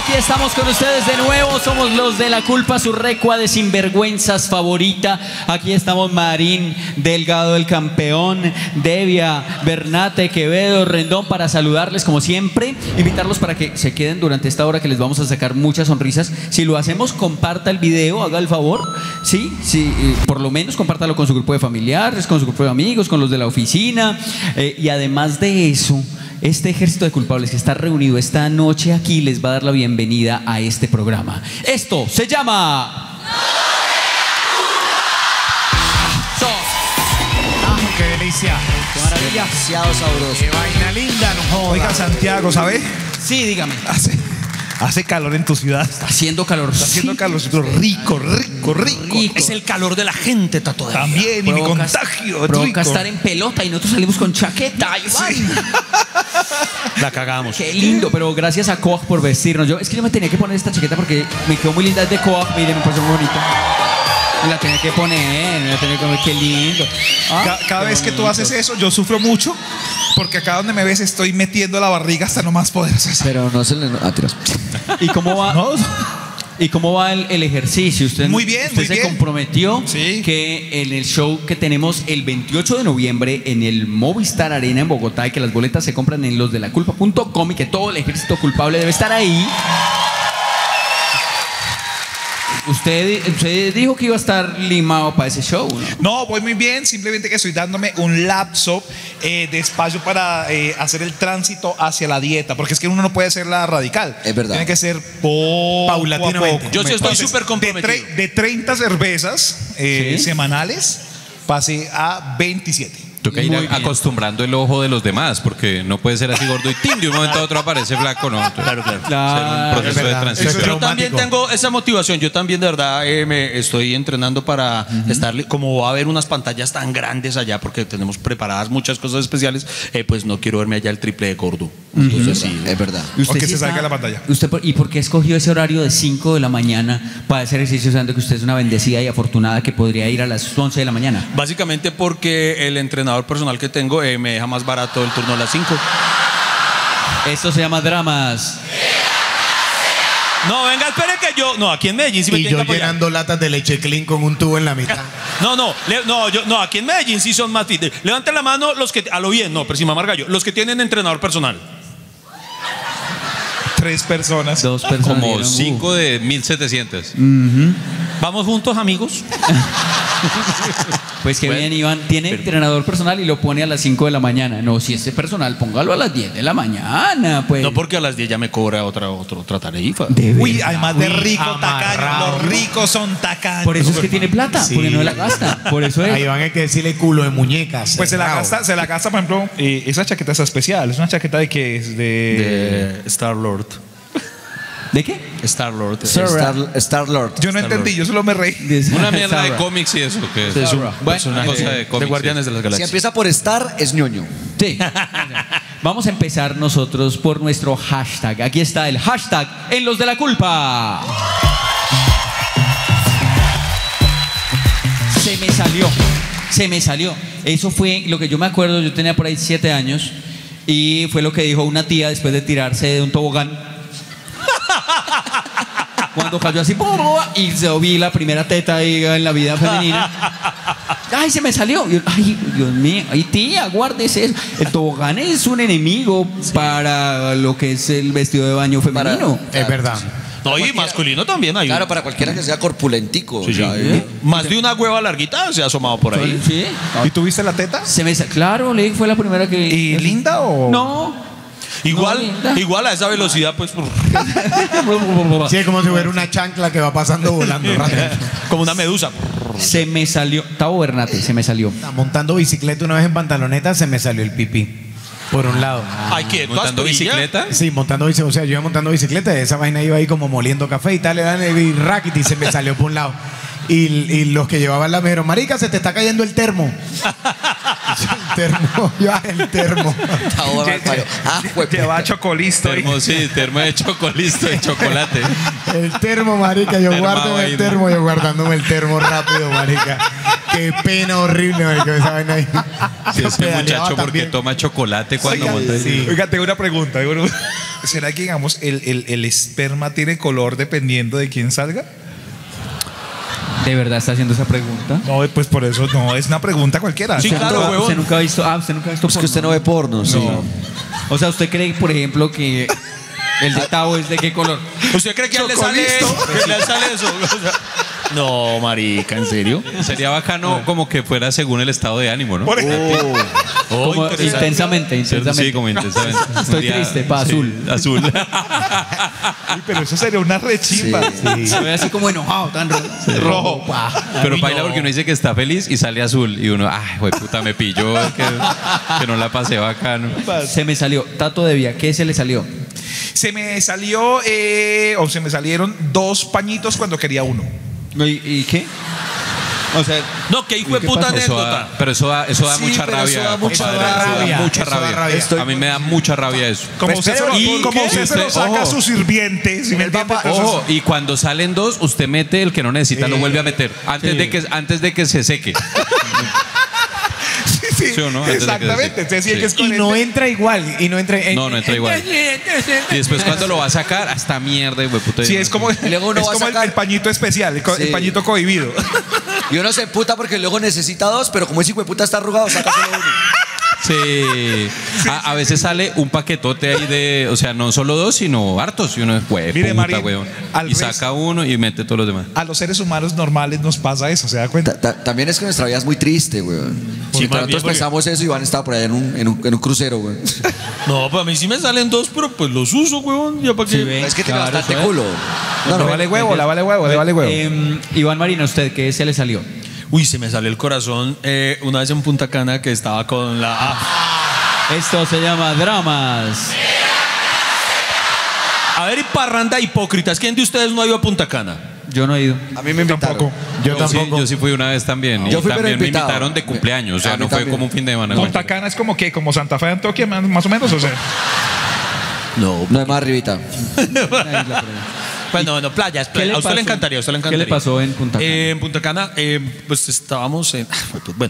Aquí estamos con ustedes de nuevo. Somos los de La Culpa, su recua de sinvergüenzas favorita. Aquí estamos Marín, Delgado el campeón, Devia, Bernate, Quevedo, Rendón, para saludarles como siempre. Invitarlos para que se queden durante esta hora que les vamos a sacar muchas sonrisas. Si lo hacemos, comparta el video, haga el favor. Sí, por lo menos compártalo con su grupo de familiares, con su grupo de amigos, con los de la oficina. Y además de eso, este ejército de culpables que está reunido esta noche aquí les va a dar la bienvenida a este programa. Esto se llama... ¡Qué delicia! ¡Qué maravilla! Demasiado sabroso. ¡Qué vaina linda! No joda. Oiga, Santiago, ¿sabe? Sí, dígame. Hace calor en tu ciudad. Está haciendo calor. Está haciendo calorcito rico. Es el calor de la gente, Tato. También, y mi contagio. Provoca estar en pelota y nosotros salimos con chaqueta. Iván. La cagamos. Qué lindo, pero gracias a Coag por vestirnos. Es que yo me tenía que poner esta chaqueta porque me quedó muy linda. Es de Coag, miren, me pareció muy bonita. Me la tenía que poner, qué lindo. Cada vez que tú haces eso, yo sufro mucho. Porque acá donde me ves estoy metiendo la barriga hasta no más poder. Pero no se le... tiras. ¿Y cómo va? ¿No? ¿Y cómo va el ejercicio? Usted, Muy bien, usted muy se bien. comprometió Sí. que en el show que tenemos el 28 de noviembre en el Movistar Arena en Bogotá, y que las boletas se compran en losdelaculpa.com y que todo el ejército culpable debe estar ahí. Usted dijo que iba a estar limado para ese show, ¿no? No, voy muy bien. Simplemente que estoy dándome un lapso de espacio para hacer el tránsito hacia la dieta. Porque es que uno no puede hacerla radical. Es verdad. Tiene que ser paulatinamente. Yo sí estoy súper comprometido. De 30 cervezas ¿Sí? semanales pasé a 27. Toca ir Muy bien. acostumbrando el ojo de los demás, porque no puede ser así gordo y tin, de un momento a otro aparece flaco, ¿no? Claro. Ser un proceso es de verdad. transición. Yo también tengo esa motivación. Yo también, de verdad, me estoy entrenando para estar. Como va a haber unas pantallas tan grandes allá, porque tenemos preparadas muchas cosas especiales, pues no quiero verme allá el triple de gordo. Entonces, sí. Es verdad. O que se salga la pantalla. ¿Y por qué escogió ese horario de 5 de la mañana para hacer ejercicio, sabiendo que usted es una bendecida y afortunada que podría ir a las 11 de la mañana? Básicamente porque el entrenador personal que tengo me deja más barato el turno a las 5. Esto se llama dramas. No, venga, espere que yo. No, aquí en Medellín sí me Y tienen yo que apoyar. llenando latas de leche clean con un tubo en la mitad. No, aquí en Medellín sí son más. Levanten la mano los que. A lo bien, no, pero sin mamar gallo. Los que tienen entrenador personal. 3 personas. 2 personas. Como dieron, 5 de 1700. Vamos juntos, amigos. Pues que bien, Iván. Tiene entrenador personal y lo pone a las 5 de la mañana. No, si ese personal, póngalo a las 10 de la mañana, pues. No, porque a las 10 ya me cobra otra tarifa. Uy, además de rico, amarrado. tacaño. Los ricos son tacaños. Por eso es que tiene plata, Sí. porque no la gasta. Por eso Ahí es. van a que decirle culo de muñecas. Pues se la cerrado. gasta, por ejemplo, esa chaqueta es especial. Es una chaqueta de que es De Star-Lord. ¿De qué? Star-Lord. Star-Lord. Yo no entendí, yo solo me reí. Una mierda de cómics y eso. Que es un una personaje cosa de de cómics. Guardianes de las Si Galaxias. empieza por Star, es ñoño. Sí. Vamos a empezar nosotros por nuestro hashtag. Aquí está el hashtag en los de la culpa. Se me salió. Eso fue lo que yo me acuerdo. Yo tenía por ahí 7 años y fue lo que dijo una tía después de tirarse de un tobogán. Cuando cayó así y se vi la primera teta ahí en la vida femenina. ¡Ay, se me salió! ¡Ay, Dios mío! ¡Ay, tía, guárdese eso! El tobogán es un enemigo para lo que es el vestido de baño femenino. Es verdad. No, y masculino también hay. Claro, para cualquiera que sea corpulentico. Sí, sí. o sea, Más de una hueva larguita se ha asomado por ahí. ¿Sí? ¿Y tuviste la teta? Claro, le fue la primera que... ¿Y linda o...? No. Igual a esa velocidad, pues. Sí, es como si fuera una chancla que va pasando volando rápido. Como una medusa. Se me salió. Tavo Bernate, se me salió. Montando bicicleta una vez en pantaloneta se me salió el pipí. Por un lado. Ay, ¿qué? ¿Montando bicicleta? Sí, montando bicicleta. O sea, yo iba montando bicicleta y esa vaina iba ahí como moliendo café y tal, y racket y se me salió por un lado. Y los que llevaban la me dijeron, marica, se te está cayendo el termo. El termo. Lleva chocolisto. Termo, sí, termo de chocolisto, de chocolate. El termo, marica, yo guardo el Termovaina. termo, yo guardándome el termo rápido, marica. Qué pena horrible, marica, esa vaina ahí. Sí, Yo ese pedaleaba muchacho porque también. toma chocolate cuando Oiga, monta. sí. Oiga, tengo una pregunta. ¿Será que, digamos, el esperma tiene color dependiendo de quién salga? ¿De verdad está haciendo esa pregunta? No, pues por eso no, es una pregunta cualquiera. Sí, claro, huevón. ¿Usted nunca ha visto? ¿Usted nunca ha visto Es que usted no ve porno, sí. O sea, ¿usted cree, por ejemplo, que el de Tavo es de qué color? ¿Usted cree que a él le sale eso? O sea, no, marica, ¿en serio? Sería bacano como que fuera según el estado de ánimo, ¿no? Por ejemplo. Como intensamente. Sí, como intensamente. Estoy Un día- triste, pa' sí, azul. Azul. Uy, pero eso sería una rechimba. Se ve así como enojado, tan Rojo. Pero Uy, baila no. porque uno dice que está feliz y sale azul. Y uno, ay, güey, puta, me pilló, que no la pasé bacano. Se me salió. Tato Devia, ¿qué se le salió? Se me salió, o se me salieron 2 pañitos cuando quería uno. ¿Y qué? O sea, No, qué hijo de ¿Qué puta pasó? anécdota. Pero eso da Sí, mucha pero rabia. eso da mucha compadre, rabia. mucha Eso da rabia. rabia. Estoy- A mí me da mucha rabia eso. Como Pues, usted se lo, ¿y como qué? usted se lo saca a Ojo. su sirviente. ¿Sí me entiende? Entonces, Ojo, y cuando salen 2, usted mete el que no necesita, lo vuelve a meter. Antes de que se seque. sí, ¿Sí o no? Antes de que exactamente. se- Usted sí, sí. que es Y con no este- entra igual. Y no entra, No entra igual. Y después cuando lo va a sacar, hasta mierda, güey, puta. Sí, es como, Y luego uno es va a como sacar- el pañito especial, el Sí. pañito cohibido. Y uno se emputa porque luego necesita 2, pero como ese hijo de puta está arrugado, saca solo uno. Sí. A veces sale un paquetote ahí de, o sea, no solo 2, sino hartos. Y uno es, güey, Mire, puta, Marín, weón. al Y saca uno y mete todos los demás. A los seres humanos normales nos pasa eso, ¿se da cuenta? También es que nuestra vida es muy triste, weón. Sí, Si más bien, nosotros porque- pensamos eso, Iván estaba por allá en un crucero, weón. No, para mí sí me salen 2, pero pues los uso, huevón. Ya para qué. Es que tiene Claro, bastante eso es. culo. No, le vale huevo, le vale huevo, le vale huevo. Iván Marina, ¿usted qué se le salió? Uy, se me salió el corazón una vez en Punta Cana que estaba con la... Esto se llama dramas. A ver, y parranda hipócritas. ¿Quién de ustedes no ha ido a Punta Cana? Yo no he ido. A mí me invitaron. Tampoco. Yo tampoco. Yo sí fui una vez también. Yo Y fui, pero también me invitado. invitaron de cumpleaños. O sea, A mí no fue también. como un fin de semana. Punta Cana es como que, como Santa Fe de Antioquia, más o menos, o sea. No. No es más arribita. Bueno, no, playas. ¿Qué le A usted pasó? le encantaría, a usted le ¿Qué encantaría. le pasó en Punta Cana? En Punta Cana, pues estábamos en... Bueno.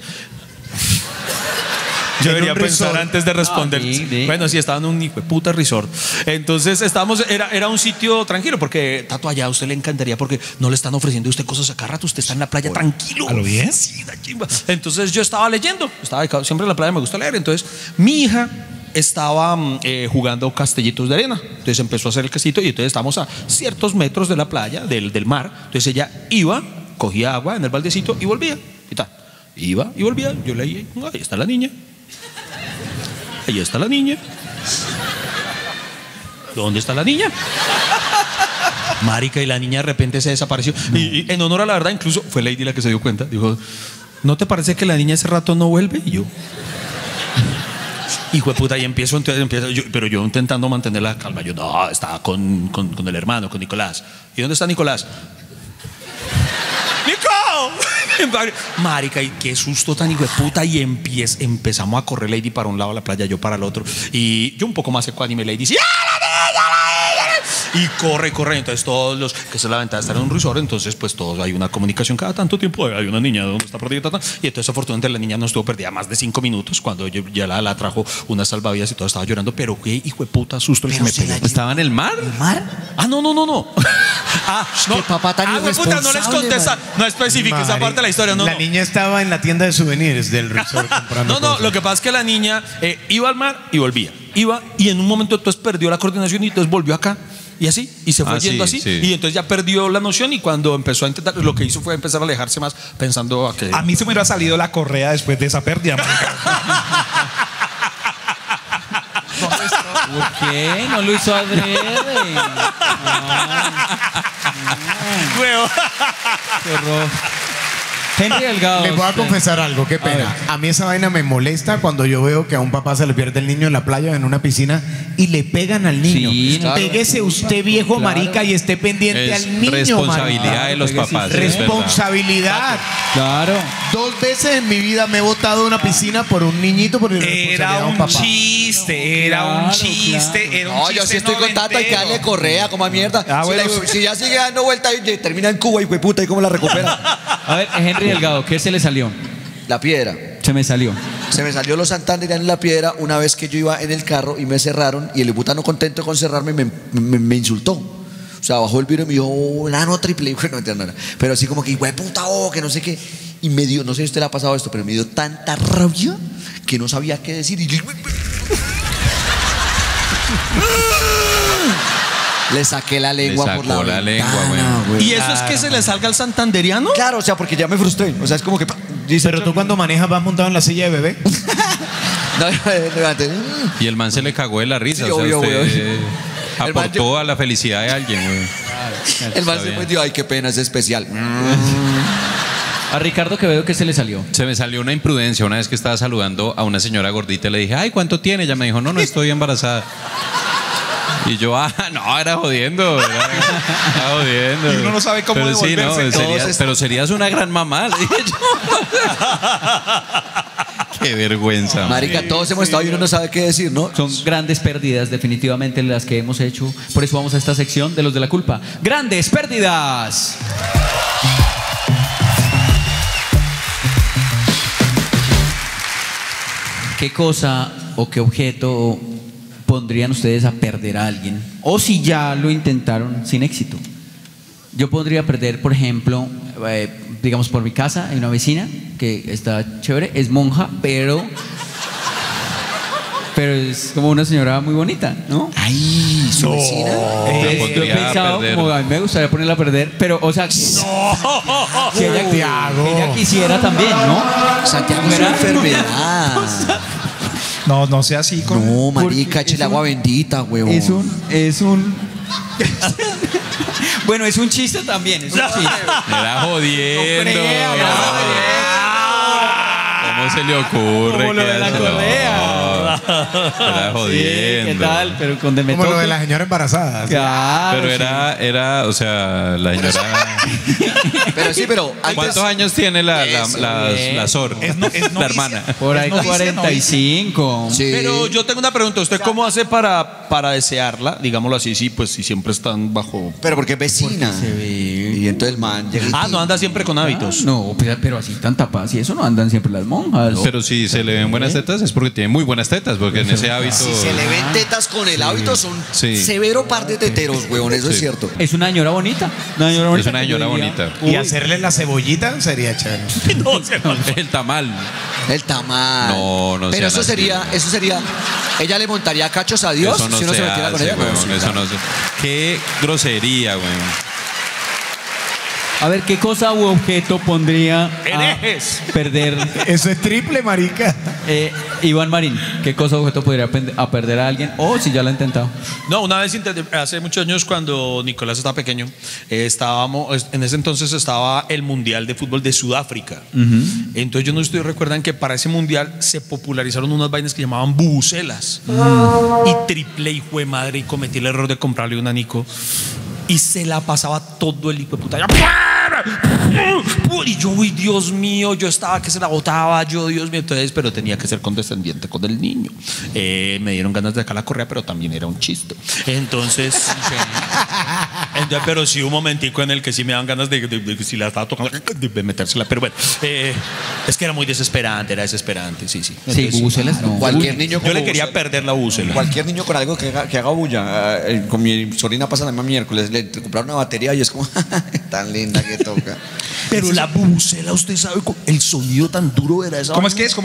Yo En debería un pensar resort. antes de responder. sí. Bueno, sí, estaba en un hijo de puta resort. Entonces estábamos, era un sitio tranquilo, porque Tato, allá a usted le encantaría porque no le están ofreciendo a usted cosas a cada rato, usted está en la playa tranquilo. ¿A lo bien? Sí, la chimba. Entonces yo estaba leyendo, siempre en la playa me gusta leer. Entonces mi hija estaba jugando castellitos de arena. Entonces empezó a hacer el castillito y entonces estamos a ciertos metros de la playa, del mar. Entonces ella iba, cogía agua en el baldecito y volvía. Y tal. Iba y volvía. Yo leía, ahí está la niña. Ahí está la niña. ¿Dónde está la niña? Marica, y la niña de repente se desapareció. Y en honor a la verdad, incluso fue Lady la que se dio cuenta. Dijo, ¿no te parece que la niña ese rato no vuelve? Y yo, hijo de puta, y empiezo pero yo intentando mantener la calma. Yo, no, estaba con el hermano, con Nicolás. ¿Y dónde está Nicolás? ¡Nico! Marica, y qué susto tan hijo de puta. Y empezamos a correr Lady para un lado de la playa, yo para el otro. Y yo un poco más ecuánime, Lady dice, ¡ah, la niña, la niña! Y corre. Entonces todos los, que esa es la ventaja de estar en un resort, entonces pues todos hay una comunicación cada tanto tiempo. Hay una niña donde está perdida. Y entonces afortunadamente la niña no estuvo perdida más de 5 minutos cuando yo ya la trajo una salvavidas y todo estaba llorando. Pero qué hijo de puta susto el que me pegó. ¿Estaba en el mar? Ah, no. Ah, no. Qué papá tan güey, puta, no les irresponsable, contesta. No especifique esa parte de la historia. No, la no. niña estaba en la tienda de souvenirs del resort comprando No, cosas. lo que pasa es que la niña iba al mar y volvía. Iba y en un momento entonces perdió la coordinación y entonces volvió acá. Y así, y se fue yendo sí, así. sí. Y entonces ya perdió la noción y cuando empezó a intentar, lo que hizo fue empezar a alejarse más pensando a que... A mí se me hubiera salido la correa después de esa pérdida, marica. ¿Por qué? No lo hizo adrede. Huevo. Qué horror. Henry Delgado. Les voy a usted. confesar algo, qué pena. A mí esa vaina me molesta cuando yo veo que a un papá se le pierde el niño en la playa, en una piscina, y le pegan al niño. Sí, claro. Péguese usted, viejo Claro. marica, y esté pendiente Es al niño, responsabilidad marica. de los Claro, papás. sí, es verdad. Responsabilidad. Claro. 2 veces en mi vida me he botado de una piscina por un niñito por irresponsabilidad Era de un un papá. chiste, era un Claro, chiste, claro. era un No, chiste. yo sí estoy con Tato, hay que darle noventero. correa, como a mierda. Ah, bueno, si ya sigue dando vuelta y termina en Cuba, hijo de puta, ¿y cómo la recupera? A ver, Henry Delgado, ¿qué se le salió? La piedra. Se me salió. Se me salió los Santandereanos en la piedra una vez que yo iba en el carro y me cerraron y el puta no contento con cerrarme me insultó. O sea, bajó el vidrio y me dijo, no, triple. Y bueno, no, no. Pero así como que, güey, puta, que no sé qué. Y me dio, no sé si a usted le ha pasado esto, pero me dio tanta rabia que no sabía qué decir. Y yo, le saqué la lengua por la ventana, güey. ¿Y eso es que se le salga al santanderiano? Claro, o sea, porque ya me frustré. O sea, es como que... Pero tú cuando manejas vas montado en la silla de bebé. No, levante. Y el man se le cagó de la risa. Sí, o sea, obvio, usted obvio. aportó a la felicidad de alguien, güey. El man se fue y dijo, ay, qué pena, es especial. A Ricardo Quevedo, ¿qué se le salió? Se me salió una imprudencia una vez que estaba saludando a una señora gordita y le dije, ay, ¿cuánto tiene? Ella me dijo, no, estoy embarazada. Y yo, no, era jodiendo. Era jodiendo. Y uno no sabe cómo pero devolverse. Sí, no, pero serías una gran mamá, le dije yo. Qué vergüenza. Marica, todos hemos estado y uno no sabe qué decir, ¿no? Son grandes pérdidas, definitivamente, las que hemos hecho. Por eso vamos a esta sección de los de la culpa. ¡Grandes pérdidas! ¿Qué cosa o qué objeto pondrían ustedes a perder a alguien? O si ya lo intentaron sin éxito. Yo podría perder, por ejemplo, digamos por mi casa, hay una vecina que está chévere, es monja, pero es como una señora muy bonita, ¿no? Ay, su vecina. Yo he pensado, como a mí me gustaría ponerla a perder, pero, o sea, si ella quisiera también, ¿no? Santiago es una enfermedad. No sea así con... No, marica, échale agua bendita, huevón. Es un bueno, es un chiste también, es un chiste. Era jodiendo. ¿Cómo se le ocurre? Como lo de la correa. Era jodiendo. ¿Qué tal? Pero con Como lo de la señora embarazada. Claro, Pero era, o sea, la señora. Pero antes... ¿Cuántos años tiene la Sor? Es la hermana. por ahí Es novicia, 45. Sí. Pero yo tengo una pregunta. ¿Usted cómo hace para desearla? Digámoslo así, sí, pues si siempre están bajo... Pero porque es vecina. se ve. Y entonces el man llega y no anda siempre con hábitos. No, pero así tan tapadas y eso no andan siempre las monjas. Pero si se le ven buenas tetas es porque tiene muy buenas tetas, porque en ese hábito. Si se le ven tetas con el hábito, son Sí. severo par de teteros, huevón, eso es cierto. Es una señora bonita. Es una que yo señora diría, bonita. Y hacerle la cebollita sería chévere. El tamal. El tamal. No Pero sean eso sería. Ella le montaría cachos a Dios Eso no si uno se se metiera con hace, ella. weón, Sí, eso claro. no se... Qué grosería, güey. A ver, ¿qué cosa u objeto pondría a Herejes. perder Eso es triple, marica. Iván Marín? ¿Qué cosa o objeto podría a perder a alguien? O si ya lo ha intentado. No, una vez hace muchos años cuando Nicolás estaba pequeño, en ese entonces estaba el Mundial de Fútbol de Sudáfrica. Entonces yo no sé si ustedes recuerdan que para ese Mundial se popularizaron unas vainas que llamaban bubucelas. Y triple hijo de madre y cometí el error de comprarle una a Nico. Y se la pasaba todo el hijo de puta. Y yo, uy, Dios mío, yo estaba que se la botaba, yo, Dios mío. Entonces, pero tenía que ser condescendiente con el niño. Me dieron ganas de sacar la correa, pero también era un chiste. Entonces, pero sí un momentico en el que sí me daban ganas de si la estaba tocando, de metérsela. Pero bueno, es que era muy desesperante, sí. Entonces, bubucelas no. Cualquier niño con yo le quería perder la búsela. Cualquier niño con algo que haga bulla. Con mi sobrina pasa la misma miércoles. Le compraron una batería y es como, tan linda que toca. Pero la bubucela, usted sabe el sonido tan duro era esa. ¿Cómo es que es?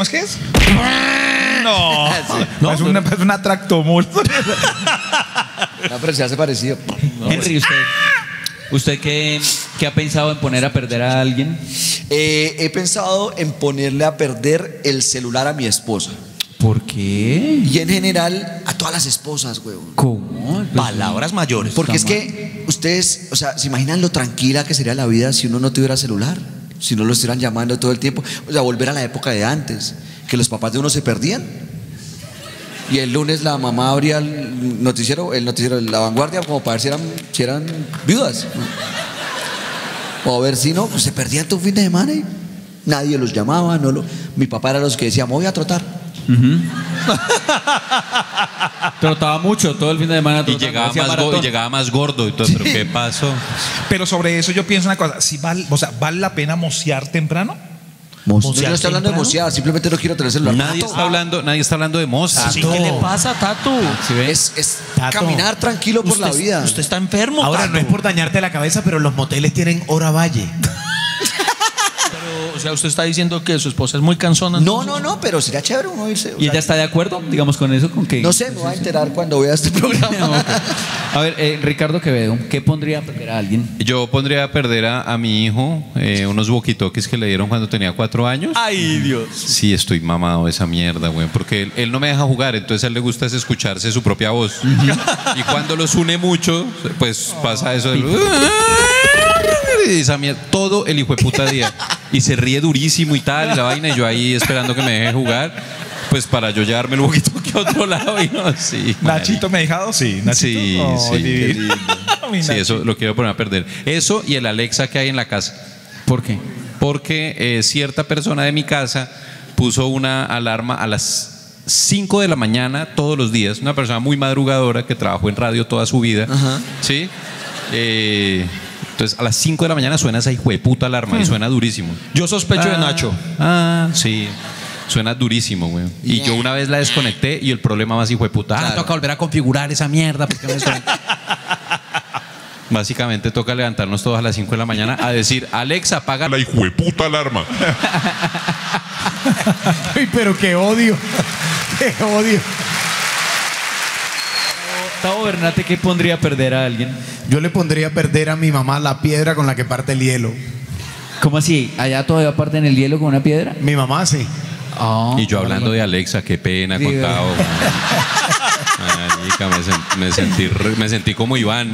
No. Sí. Es una tractomul. No, pero se hace parecido. Henry, ¿usted qué ha pensado en poner a perder a alguien? He pensado en ponerle a perder el celular a mi esposa. ¿Por qué? Y en general a todas las esposas, huevón. ¿Cómo? Palabras mayores. Porque es que ustedes, o sea, ¿se imaginan lo tranquila que sería la vida si uno no tuviera celular? Si no lo estuvieran llamando todo el tiempo. O sea, volver a la época de antes, que los papás de uno se perdían. Y el lunes la mamá abría el noticiero, La Vanguardia, como para ver si eran viudas. O a ver si no, pues se perdían todo un fin de semana y nadie los llamaba. Mi papá era los que decía, me voy a trotar. Trotaba mucho todo el fin de semana. Y llegaba más gordo y todo, pero ¿qué pasó? Pero sobre eso yo pienso una cosa, ¿vale la pena mocear temprano? Yo no estoy hablando de mosear, simplemente no quiero tener celular. Nadie está hablando de mozas. Sí, ¿qué le pasa, Tato? Es Tato. caminar tranquilo por la vida. Usted está enfermo, Ahora, Tato. no es por dañarte la cabeza, pero los moteles tienen hora valle. Pero, o sea, usted está diciendo que su esposa es muy cansona. No, pero sería chévere uno irse. ¿Y ella está de acuerdo, digamos, con eso? ¿Con que No sé, me voy a enterar cuando vea este programa. A ver, Ricardo Quevedo, ¿qué pondría a perder a alguien? Yo pondría a perder a mi hijo unos walkie-talkies que le dieron cuando tenía 4 años. Ay, Dios. Sí, estoy mamado de esa mierda, güey. Porque él no me deja jugar, entonces a él le gusta es escucharse su propia voz. Y cuando los une mucho, pues pasa eso de... Y esa mierda, todo el hijo de puta día. Y se ríe durísimo y tal, y la vaina, y yo ahí esperando que me deje jugar, pues para yo llevarme el walkie-talkie a otro lado. Y no, sí, Nachito me ha dejado, sí. Nachito. Sí, Oh, sí, divino. qué lindo. Mi Sí, Nachito. eso lo quiero poner a perder. Eso y el Alexa que hay en la casa. ¿Por qué? Porque cierta persona de mi casa puso una alarma a las 5 de la mañana todos los días. Una persona muy madrugadora que trabajó en radio toda su vida. ¿Sí? Entonces a las 5 de la mañana suena esa hijueputa alarma y suena durísimo. Yo sospecho de Nacho. Sí. Suena durísimo, güey. Y yo una vez la desconecté y el problema más hijueputa. Toca volver a configurar esa mierda porque me desconecté. Básicamente toca levantarnos todos a las 5 de la mañana a decir, Alexa, apaga La hijueputa alarma. Ay, pero qué odio. Qué odio. Gustavo Bernate, ¿qué pondría a perder a alguien? Yo le pondría a perder a mi mamá la piedra con la que parte el hielo. ¿Cómo así? ¿Allá todavía parten el hielo con una piedra? Mi mamá sí. Ah, Y yo hablando de Alexa, qué pena Sí, contado. Marica, me sentí como Iván.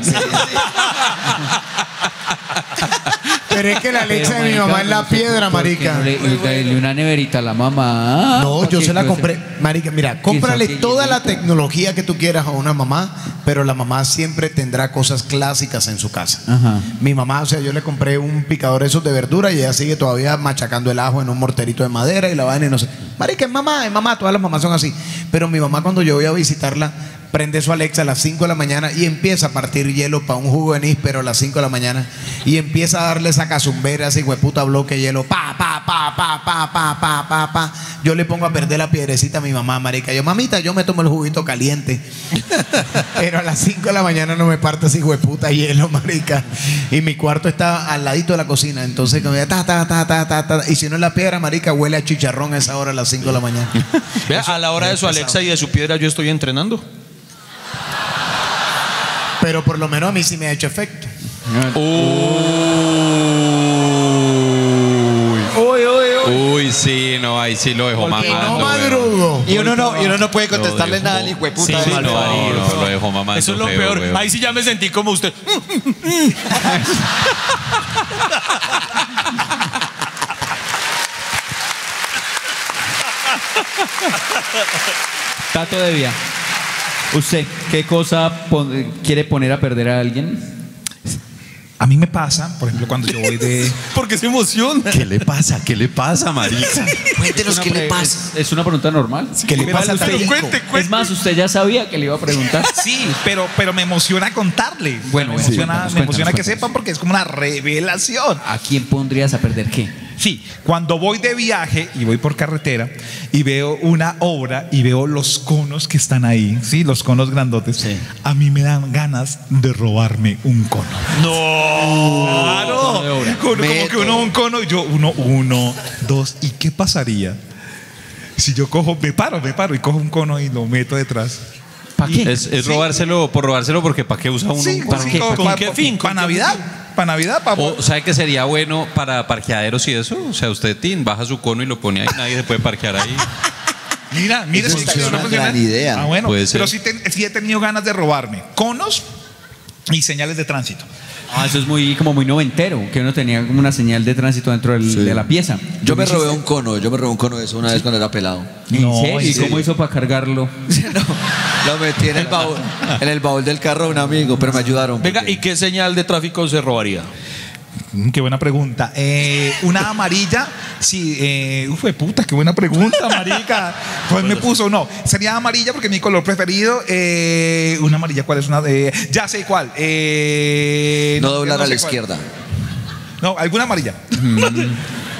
Pero es que la Alexa de mi mamá es la piedra, marica. No le una neverita a la mamá. No, yo se la Porque, compré. Marica, mira, cómprale que toda la hielito. tecnología que tú quieras a una mamá, pero la mamá siempre tendrá cosas clásicas en su casa. Ajá. Mi mamá, o sea, yo le compré un picador esos de verdura y ella sigue todavía machacando el ajo en un morterito de madera y la vaina y no sé. Marica, es mamá, todas las mamás son así. Pero mi mamá cuando yo voy a visitarla, prende su Alexa a las 5 de la mañana y empieza a partir hielo para un jugo de níspero a las 5 de la mañana y empieza a darle esa cazumbera, ese hueputa bloque de hielo, pa. Yo le pongo a perder la piedrecita a mi mamá, marica. Yo, mamita, yo me tomo el juguito caliente. Pero a las 5 de la mañana no me parte ese hueputa hielo, marica. Y mi cuarto está al ladito de la cocina. Entonces, como ya, y si no es la piedra, marica, huele a chicharrón a esa hora a las 5 de la mañana. Vea, a la hora de su Alexa y de su piedra yo estoy entrenando. Pero por lo menos a mí sí me ha hecho efecto. Uy, sí, no, ahí sí lo dejó Porque mamando. no güey. madrugo. Y uno no puede contestarle Lo nada dejó. al hijueputa Sí, de no, malparido. lo dejó mamando. Eso es lo feo, peor. güey. Ahí sí ya me sentí como usted. Tato Devia, ¿usted qué cosa quiere poner a perder a alguien? A mí me pasa, por ejemplo, cuando yo voy de... Porque se emociona. ¿Qué le pasa? ¿Qué le pasa, marica? Cuéntenos qué le pasa. Es una pregunta normal. ¿Qué le pasa al Pero perico? cuente. Es más, usted ya sabía que le iba a preguntar. Sí, pero me emociona contarle. Bueno, me bueno, emociona, cuéntanos, me emociona que cuéntanos. sepan porque es como una revelación. ¿A quién pondrías a perder qué? Sí, cuando voy de viaje y voy por carretera y veo una obra y veo los conos que están ahí, sí, los conos grandotes, a mí me dan ganas de robarme un cono. No. Cono de obra. Como que un cono y yo, uno, dos. ¿Y qué pasaría si yo me paro y cojo un cono y lo meto detrás? ¿Para qué? Es robárselo por robárselo porque ¿para qué usa uno? Sí, ¿Para sí, qué? ¿Con qué fin? Para Navidad. Para Navidad, para... O ¿sabe que sería bueno para parqueaderos y eso? O sea, usted baja su cono y lo pone ahí, nadie se puede parquear ahí. Mira, Eso si es una funciona. gran idea. Ah, bueno, Puede ser. pero sí he tenido ganas de robarme conos y señales de tránsito. Eso es muy noventero, que uno tenía como una señal de tránsito dentro de la pieza. Yo me robé un cono de eso una vez cuando era pelado. ¿En No, serio? ¿en ¿Y serio? cómo hizo para cargarlo? No, lo metí en el baúl del carro de un amigo, pero me ayudaron. Venga, porque- ¿y qué señal de tráfico se robaría? Qué buena pregunta. Una amarilla, sí, uf, de puta, qué buena pregunta, marica. Pues me puso, no, sería amarilla porque es mi color preferido. Una amarilla, ¿cuál es una? Ya sé cuál. no doblar a sé la cuál. izquierda. No, alguna amarilla.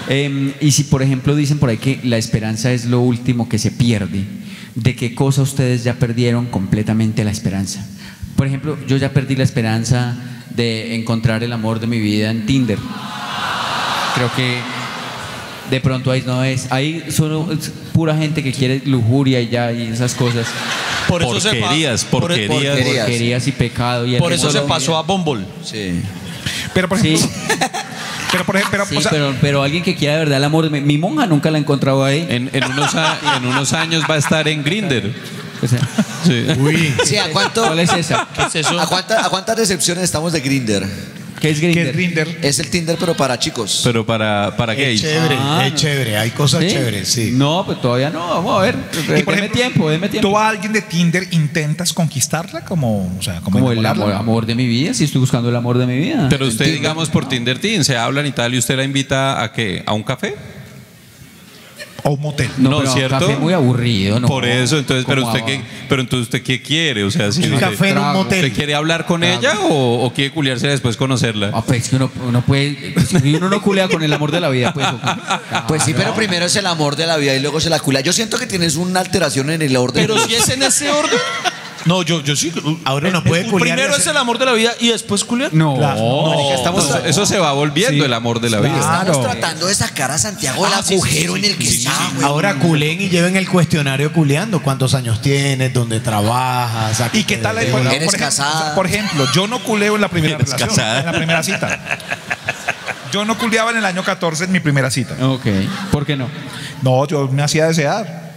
Y si, por ejemplo, dicen por ahí que la esperanza es lo último que se pierde, ¿de qué cosa ustedes ya perdieron completamente la esperanza? Por ejemplo, yo ya perdí la esperanza de encontrar el amor de mi vida en Tinder. Creo que de pronto ahí no es. Ahí solo es pura gente que quiere lujuria y ya, y esas cosas. Por eso se Porquerías y pecado. Y por eso se pasó a Bumble. Sí. Pero por Sí. ejemplo, pero, Sí, o sea, pero alguien que quiera de verdad el amor de mi monja nunca la ha encontrado ahí. En unos años va a estar en Grindr. O sea, Sí. Uy. Sí, ¿a cuánto? ¿cuál es esa? ¿Qué es eso? ¿A cuántas decepciones estamos de Grindr? ¿Qué es ¿qué Grindr? es Grindr? Es el Tinder, pero para chicos. Pero para Es gays. chévere, Ah, es chévere. Hay cosas ¿Sí? chéveres, sí. No, pues todavía no. Vamos a ver. Y por Deme ejemplo, tiempo. ¿tú a alguien de Tinder intentas conquistarla como Como el enamorarla? amor de mi vida, si estoy buscando el amor de mi vida. Pero usted, digamos, por Tinder Teen, se hablan y tal, y usted la invita a qué? ¿A un café? O un motel. No, pero ¿cierto? Un café muy aburrido, ¿no? Por eso, entonces, pero Como entonces usted qué quiere, o sea, si Un usted, café en un trago. ¿usted motel. quiere hablar con ella o quiere culiarse después conocerla? Ah, pues que uno puede. Si uno no culea con el amor de la vida, pues. Pues sí, pero primero es el amor de la vida y luego se la cula. Yo siento que tienes una alteración en el orden. Pero si es en ese orden. No, yo sí. Ahora no puede culiar. Primero es el amor de la vida y después culiar. No, marica, estamos- Eso se va volviendo el amor de la vida. Estamos Claro. tratando de sacar a Santiago del agujero en el que está, güey. Ahora culen y lleven el cuestionario culeando. ¿Cuántos años tienes? ¿Dónde trabajas? ¿A ¿Y qué tal? te Por dedicas? Eres ejemplo, casada. Por ejemplo, yo no culeo en la primera Eres relación, casada. en la primera cita. Yo no culeaba en el año 14 en mi primera cita. Ok, ¿por qué no? No, yo me hacía desear.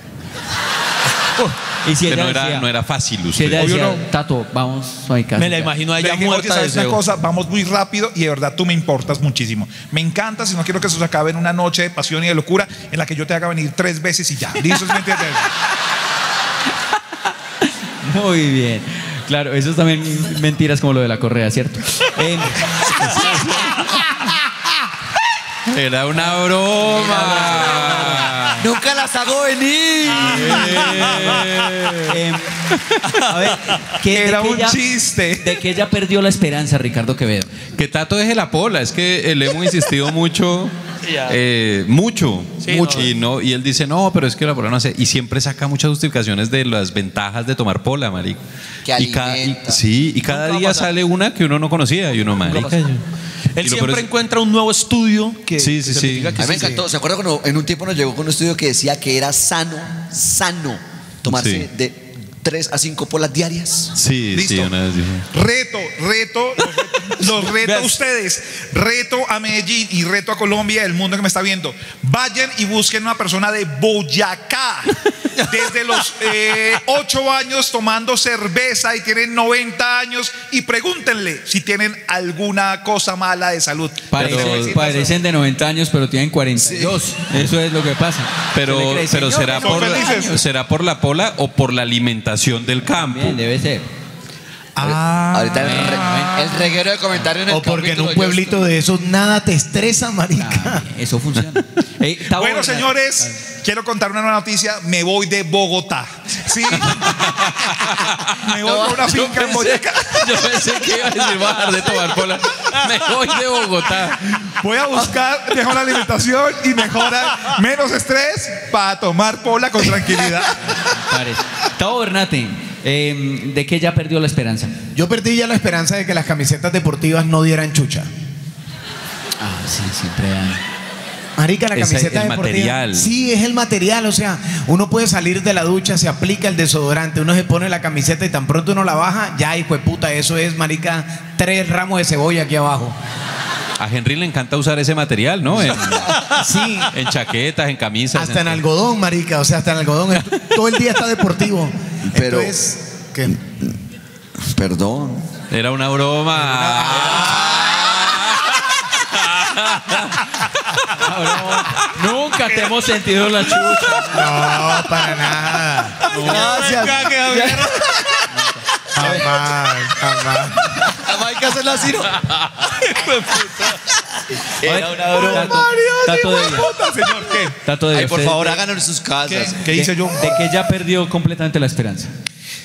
Y si Que ella no decía, era fácil si usted. ella Obvio decía, no. Tato, vamos a mi casa. Me la imagino a ella Le dije, oye, muerta de ¿sabes una deseo. cosa? Vamos muy rápido y de verdad tú me importas muchísimo. Me encanta, si no quiero que eso se acabe en una noche de pasión y de locura en la que yo te haga venir 3 veces y ya. ¿Listo? ¿Sí me entiendes? Muy bien. Claro, eso es también mentiras como lo de la correa, ¿cierto? Era una broma. Nunca las hago venir. A ver, ¿qué, Era de qué un ella- chiste. De que ella perdió la esperanza, Ricardo Quevedo. Que Tato deje la pola, es que le hemos insistido mucho, mucho. Y él dice, no, pero es que la pola no hace. Y siempre saca muchas justificaciones de las ventajas de tomar pola, marica. Que y cada alimenta. cada día sale una que uno no conocía y uno, marica. Él Y lo siempre peor es- encuentra un nuevo estudio que Sí, sí, sí. certifica que A mí me sí. encantó. ¿Se acuerda cuando en un tiempo nos llegó con un estudio que decía que era sano tomarse Sí. de 3 a 5 polas diarias? Sí, Listo. sí, una vez dijo. Los reto a Veas. ustedes, reto a Medellín y reto a Colombia, el mundo que me está viendo. Vayan y busquen una persona de Boyacá, desde los 8 años tomando cerveza y tienen 90 años y pregúntenle si tienen alguna cosa mala de salud. Parecen de 90 años, pero tienen 42. Eso es lo que pasa. Pero Se le cree, señor, será son felices. será por la pola o por la alimentación del campo. Bien, debe ser. Ahorita el reguero de comentarios en el O porque en capítulo un pueblito de esos nada te estresa, marica. Ah, eso funciona. Tabo, Bueno, señores, quiero contar una nueva noticia. Me voy de Bogotá. Sí. Me voy a una finca en Boyacá. Yo pensé que iba a decir bajar de tomar pola. Me voy de Bogotá. Voy a buscar mejor alimentación y menos estrés para tomar pola con tranquilidad. parece. Tavo Bernate, ¿de qué ya perdió la esperanza? Yo perdí ya la esperanza de que las camisetas deportivas no dieran chucha. Ah, sí, siempre dan. Marica, la Es camiseta el deportiva. material. Sí, es el material. O sea, uno puede salir de la ducha, se aplica el desodorante, uno se pone la camiseta y tan pronto uno la baja, ya, hijo de puta, eso es, marica, 3 ramos de cebolla aquí abajo. A Henry le encanta usar ese material, ¿no? Sí. En chaquetas, en camisas. Hasta en algodón, marica. O sea, hasta en algodón. Todo el día está deportivo. Pero- Entonces, ¿qué? Perdón. Era una broma. Nunca te hemos sentido la chucha. No, para nada. Gracias. Jamás, jamás. Hay que hacerla así, ¿no? Era una broma. Tato de Señor, ¿qué? Tato de Ay, por favor, háganlo en sus casas. ¿Qué hice yo? De que ya perdió completamente la esperanza.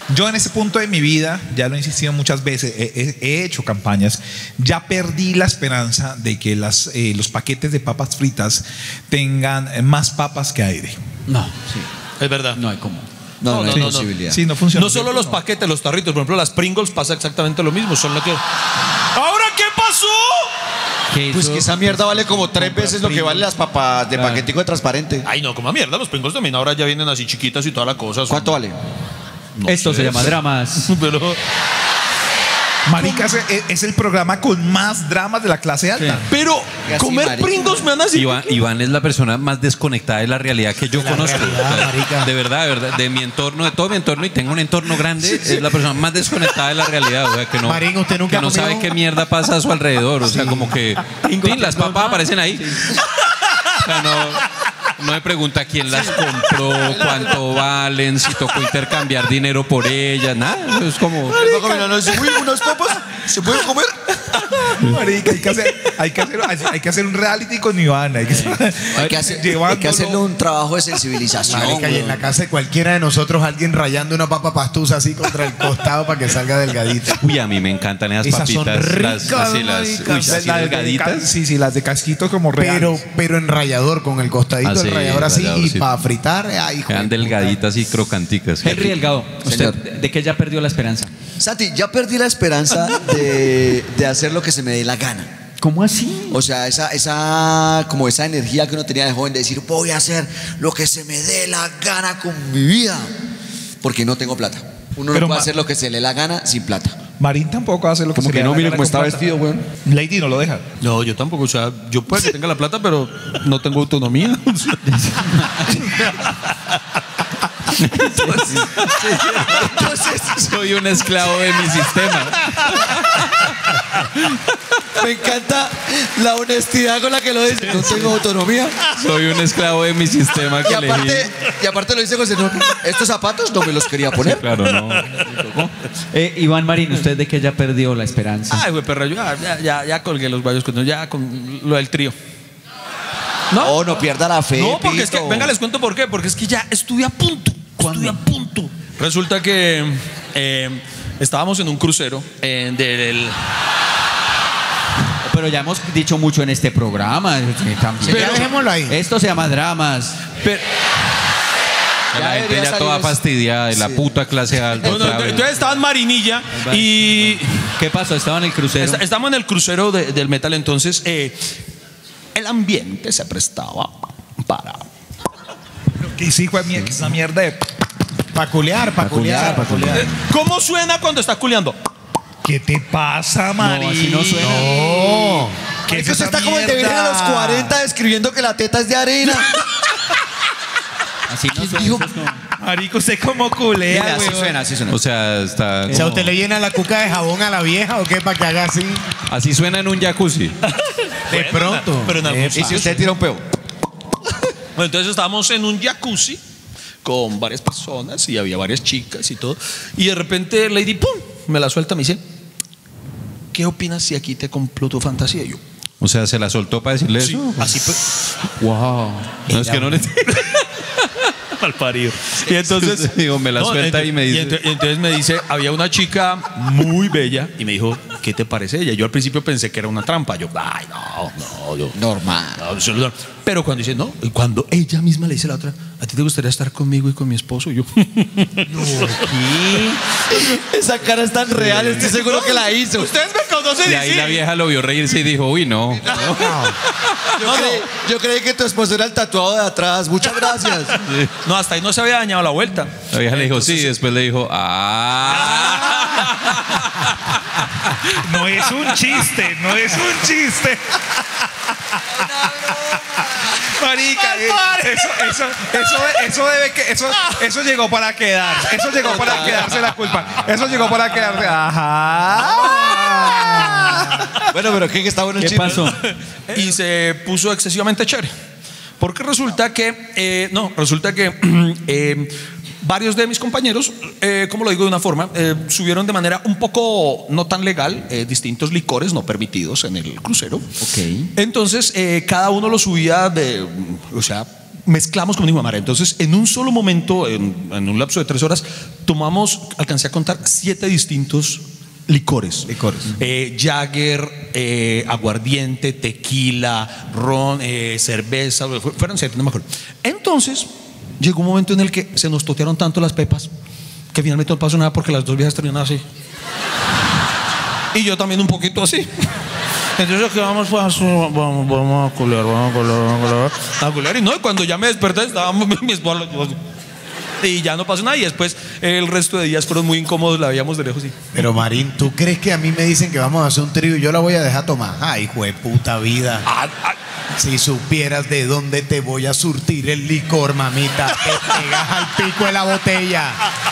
Yo en ese punto de mi vida, ya lo he insistido muchas veces, he hecho campañas, ya perdí la esperanza de que los paquetes de papas fritas tengan más papas que aire. No, sí. Es verdad. No hay como. No, no, no, hay no. posibilidad. Sí, no funciona. No solo los paquetes, los tarritos, por ejemplo, las Pringles pasa exactamente lo mismo. Son lo que. ¿Ahora qué pasó? Pues que esa mierda vale como 3 veces lo que valen las papas de paquetico de transparente. Ay, no, como mierda, los Pringles también ahora ya vienen así chiquitas y toda la cosa. ¿Cuánto vale? No Esto sé. se llama dramas. Pero. Marica, es el programa con más dramas de la clase alta. Pero Así, comer marica. Pringles me han así. Iván es la persona más desconectada de la realidad que yo conozco. realidad, O sea, marica. de verdad, de mi entorno, de todo mi entorno, y tengo un entorno grande, es la persona más desconectada de la realidad. O sea, que no, Marín, ¿usted nunca que no ha comido? sabe qué mierda pasa a su alrededor. O sea, como que sí, las papas aparecen ahí. O sea, no me pregunta quién las compró, cuánto valen, si tocó intercambiar dinero por ellas, nada. Es como. Uy, unas papas, ¿se pueden comer? Marica, hay que hacer un reality con Iván. Hay que Hay que hacerle un trabajo de sensibilización. Marica, y en la casa de cualquiera de nosotros alguien rayando una papa pastusa así contra el costado para que salga delgadita. Uy, a mí me encantan esas Esas son papitas. ricas, así marica. uy, así delgaditas. Sí, las de casquitos como reales. Pero en rallador, con el costadito Ah, del sí, rallador así, rallador, y sí. para fritar, ay, hijo Quedan de puta. delgaditas y crocanticas. Henry Delgado, ¿usted Señor. de qué ya perdió la esperanza? Santi, ya perdí la esperanza de hacer lo que se me dé la gana. ¿Cómo así? O sea, como esa energía que uno tenía de joven de decir, voy a hacer lo que se me dé la gana con mi vida. Porque no tengo plata. Uno Pero no puede ma- hacer lo que se le dé la gana sin plata. Marín tampoco hace lo que Como se que le no, da la mire gana cómo con está plata. vestido, weón. Lady no lo deja. No, yo tampoco. O sea, yo puede que tenga la plata, pero no tengo autonomía. Entonces, Soy un esclavo de mi sistema. me encanta la honestidad con la que lo dice. No tengo autonomía. Soy un esclavo de mi sistema que elegí. Y aparte lo dice con no, estos zapatos no me los quería poner. Claro, no. Iván Marín, ¿usted de qué ya perdió la esperanza? Ay, güey, perra, yo ya colgué los vallos con ya con lo del trío. No, no pierda la fe. No, porque es que, Pito. venga, les cuento por qué. Porque es que ya estuve a punto. Estuve a punto. Resulta que estábamos en un crucero del. Pero ya hemos dicho mucho en este programa. También. Ya dejémoslo ahí. Esto se llama dramas. Pero, La gente debería ya toda salir- fastidiada de la puta clase alta. bueno, otra vez. entonces estaba en Marinilla y ¿Qué pasó? Estaba en el crucero. estamos en el crucero del metal. Entonces, el ambiente se prestaba para. Que sí, fue esa mierda de. Paculear. ¿Cómo suena cuando está culeando? ¿Qué te pasa, Marín? así no suena. No. ¿Qué Es que es usted esa está como el de Virgen a los mierda? 40 describiendo que la teta es de arena. Así no suena. dijo? eso es como- Marico, usted como culea, Mira, así güey. suena, así suena. O sea, está. O sea, ¿usted le llena la cuca de jabón a la vieja o qué para que haga así? Así suena en un jacuzzi. De pronto. Pero en algún Y si usted tira un peo. Bueno, entonces estábamos en un jacuzzi con varias personas y había varias chicas y todo. Y de repente Lady, ¡pum!, me la suelta, me dice, ¿qué opinas si aquí te cumplo tu fantasía? Y yo, O sea, se la soltó para decirle sí, eso. así pues. Wow. No es que no le. Mal parido. Y entonces Digo, me la suelta y me dice. entonces me dice, había una chica muy bella y me dijo, ¿qué te parece ella? Yo al principio pensé que era una trampa. Yo, ay, no, yo. Normal. No, no. Pero cuando dice, no, y cuando ella misma le dice a la otra, ¿a ti te gustaría estar conmigo y con mi esposo? Y yo, Esa cara es tan real, estoy seguro que la hizo. ustedes me conocen Y ahí la vieja lo vio reírse y dijo, uy, no. Yo creí que tu esposo era el tatuado de atrás. Muchas gracias. No, hasta ahí no se había dañado la vuelta. La vieja le dijo, sí, después le dijo, No es un chiste, no es un chiste. Marica, eso llegó para quedar. Eso llegó para quedarse la culpa. Eso llegó para quedarse. Ajá. Bueno, pero ¿qué está bueno el ¿Qué chiste? pasó? Y se puso excesivamente chévere. Porque resulta que, varios de mis compañeros, como lo digo de una forma, subieron de manera un poco no tan legal distintos licores no permitidos en el crucero. Ok. Entonces, cada uno lo subía mezclamos como dijo Mara. Entonces, en un solo momento, en un lapso de 3 horas, alcancé a contar 7 distintos licores. Jagger, aguardiente, tequila, ron, cerveza, fueron 7, no me acuerdo. Entonces, llegó un momento en el que se nos totearon tanto las pepas que finalmente no pasó nada porque las 2 viejas terminaron así. Y yo también un poquito así. Entonces que vamos a culear. Y no, cuando ya me desperté estábamos mi esposa y ya no pasó nada. Y después el resto de días fueron muy incómodos, la veíamos de lejos. Pero Marín, ¿tú crees que a mí me dicen que vamos a hacer un trío y yo la voy a dejar tomar? Ay, hijo de puta vida. Si supieras de dónde te voy a surtir el licor, mamita, te pegas al pico de la botella.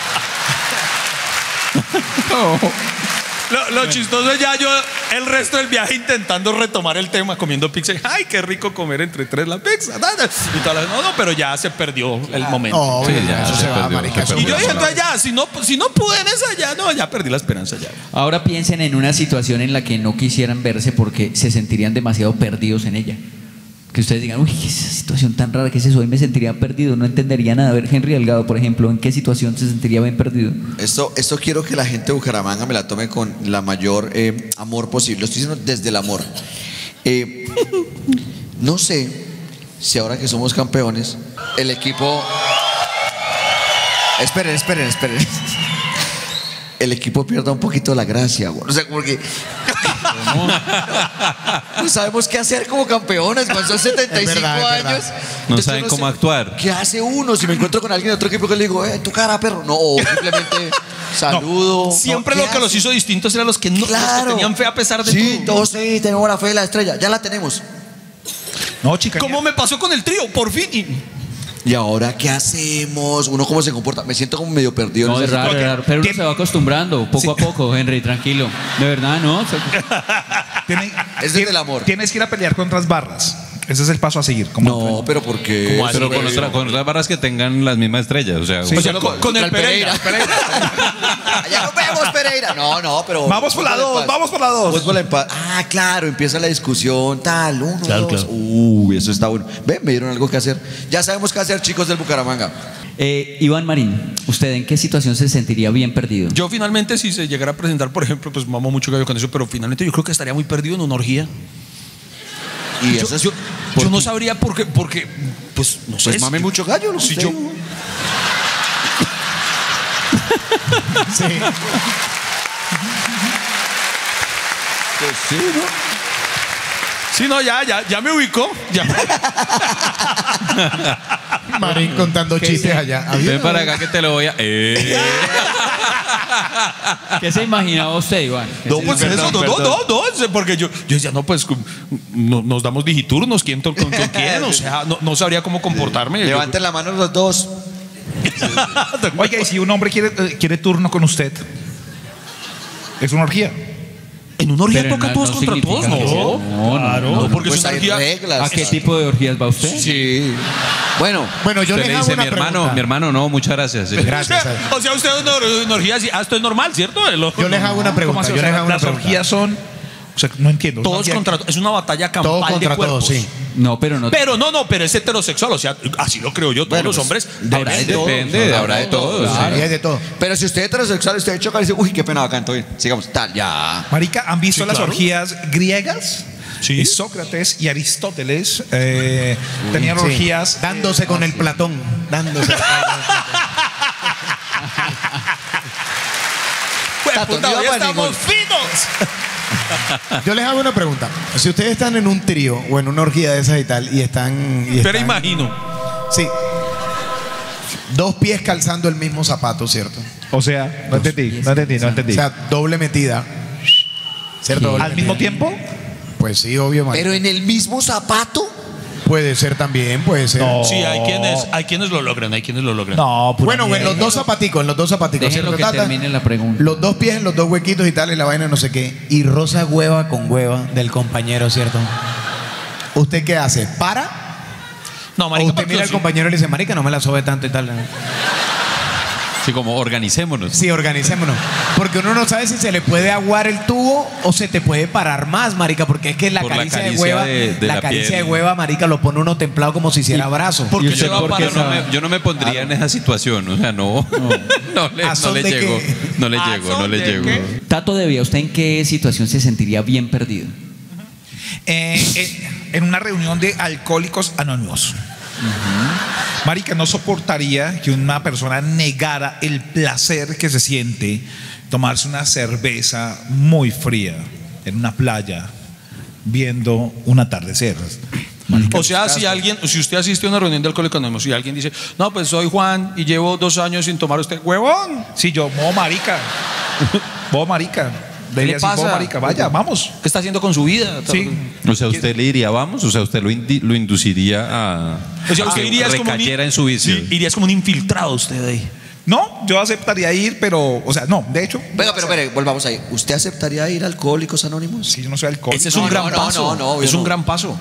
Lo chistoso es ya yo el resto del viaje intentando retomar el tema, comiendo pizza. Ay, qué rico comer entre 3 la pizza. Y todas las, no, pero ya se perdió el momento. No, Sí, ya eso se se va, perdió, marica. se eso Y yo es dije, una entonces ya, si no pude en esa, ya no, ya perdí la esperanza ya. Ahora piensen en una situación en la que no quisieran verse porque se sentirían demasiado perdidos en ella. Que ustedes digan, uy, qué esa situación tan rara, ¿qué es eso? Hoy me sentiría perdido, no entendería nada. A ver, Henry Delgado, por ejemplo, ¿en qué situación se sentiría bien perdido? Esto quiero que la gente de Bucaramanga me la tome con la mayor amor posible. Lo estoy diciendo desde el amor. No sé si ahora que somos campeones, el equipo... Esperen. El equipo pierda un poquito la gracia, güey. O sea, porque... No sabemos qué hacer como campeones, cuando son 75 Es verdad. años. No Entonces saben uno cómo actuar. ¿Qué hace uno? Si me encuentro con alguien de otro equipo que le digo, tu cara, perro. No, o simplemente saludo. Siempre No, lo ¿qué que los hace? hizo distintos eran los que no los que tenían fe a pesar de Sí, todo. todos sí, tenemos la fe de la estrella. Ya la tenemos. No, chica. ¿Cómo me pasó con el trío? Por fin. ¿Y ahora qué hacemos? ¿Uno cómo se comporta? Me siento como medio perdido. No, en es ese- raro, pero uno se va acostumbrando poco a poco, Henry, tranquilo. De verdad, ¿no? Es desde el amor. Tienes que ir a pelear contra las barras. Ese es el paso a seguir. Como No, pero ¿por qué? ¿Cómo así? Pero con otras barras que tengan las mismas estrellas. O sea, O sea, con el Pereira. Allá nos vemos, Pereira. No, pero... Vamos por la 2, vamos por la 2. Fútbol en paz. Ah, claro, empieza la discusión, tal, 1, Claro, 2. claro. Uy, eso está bueno. Ven, me dieron algo que hacer. Ya sabemos qué hacer, chicos del Bucaramanga. Iván Marín, ¿usted en qué situación se sentiría bien perdido? Yo finalmente, si se llegara a presentar, por ejemplo, pues mamo mucho gallo con eso, pero finalmente yo creo que estaría muy perdido en una orgía. Y Yo, eso es... yo no sabría por qué, porque, pues, no sé. Pues mame mucho gallo, ¿no? Si Usted. yo, Sí. Pues sí, ¿no? sí, no, ya me ubicó. Ya. Marín contando chistes allá. ven para acá que te lo voy a. ¿Qué se imaginaba usted, Iván? No, pues eso, no, porque yo decía, no, pues nos damos digiturnos, ¿quién con quién? O sea, no sabría cómo comportarme. Levanten la mano los dos. Oiga, y si un hombre quiere turno con usted, es una orgía. En una orgía Pero toca no- todos no contra todos, significa que ¿no? sea- No, porque Pues es una hay orgía. reglas. ¿A qué tipo de orgías va usted? Sí. Bueno, Bueno, yo Usted les le hago dice, una pregunta. mi hermano, no, muchas gracias. Gracias. O sea, usted una orgía así, esto es normal, ¿cierto? Yo les hago una ¿Cómo pregunta. así? O Yo sea, les hago una las pregunta. orgías son. O sea, no entiendo. Todos Una orgía- contra es una batalla campal Todos de contra cuerpos. todos, sí. No, pero no. Pero pero es heterosexual, o sea, así lo creo yo, todos Bueno, los hombres. habrá de todo. Depende, habrá de todo. Sí, hay de todo. pero si usted es heterosexual, usted choca y dice, uy, qué pena, bacán, todo bien. Sigamos, tal, ya. Marica, ¿han visto Sí, las claro. orgías griegas? Sí. Y Sócrates y Aristóteles tenían Sí. orgías. Dándose con el Platón. Dándose. Pues, Tato, puta, no hoy iba para estamos ningún- finos. Yo les hago una pregunta. Si ustedes están en un trío o en una orgía de esas y tal, y están. Pero imagino. Sí. 2 pies calzando el mismo zapato, ¿cierto? O sea, no entendí. O sea, doble metida. ¿Cierto? Doble ¿Al mismo metida. tiempo? Pues sí, obvio, marica. Pero en el mismo zapato. Puede ser también, puede ser. No. Sí, hay quienes lo logran, No, pura Bueno, en mierda. los dos zapaticos, Déjenlo ¿cierto, que Tata? termine la pregunta. Los 2 pies en los 2 huequitos y tal, y la vaina no sé qué. Y rosa hueva con hueva del compañero, ¿cierto? ¿Usted qué hace? ¿Para? No, O marica, usted porque mira al sí. compañero y le dice, marica, no me la sobe tanto y tal. Sí, como organicémonos. Sí, organicémonos. Porque uno no sabe si se le puede aguar el tubo O se te puede parar más, marica, porque es que la Por la caricia de caricia hueva, de la la caricia piel. de hueva, marica, lo pone uno templado como si hiciera brazo. ¿Por ¿Y qué usted se va por para qué no? Yo no me pondría en esa situación, o sea, no, no ¿A son le de llego, qué? no le ¿A llego, son no le de llego. qué? Tato Devia, ¿usted en qué situación se sentiría bien perdido? En una reunión de alcohólicos anónimos. Marica, no soportaría que una persona negara el placer que se siente tomarse una cerveza muy fría en una playa viendo un atardecer. Marica, O sea, si usted asiste a una reunión de Alcohólicos Anónimos y alguien dice, no, pues soy Juan y llevo 2 años sin tomar, usted, huevón. sí, yo, modo marica. Modo marica. ¿Qué le Debería decir, modo pasa? marica, vaya, vamos. ¿Qué está haciendo con su vida? Sí. O sea, usted le diría, vamos, o sea, usted lo induciría a, O sea, a usted que iría es como recayera en su vicio. Sí, iría es como un infiltrado usted ahí. No, yo aceptaría ir, pero, o sea, no, de hecho. Venga, pero volvamos ahí. ¿Usted aceptaría ir a Alcohólicos Anónimos? Si yo no soy alcohólico. Ese es No, un gran no, no, paso. no, obvio es un no. gran paso.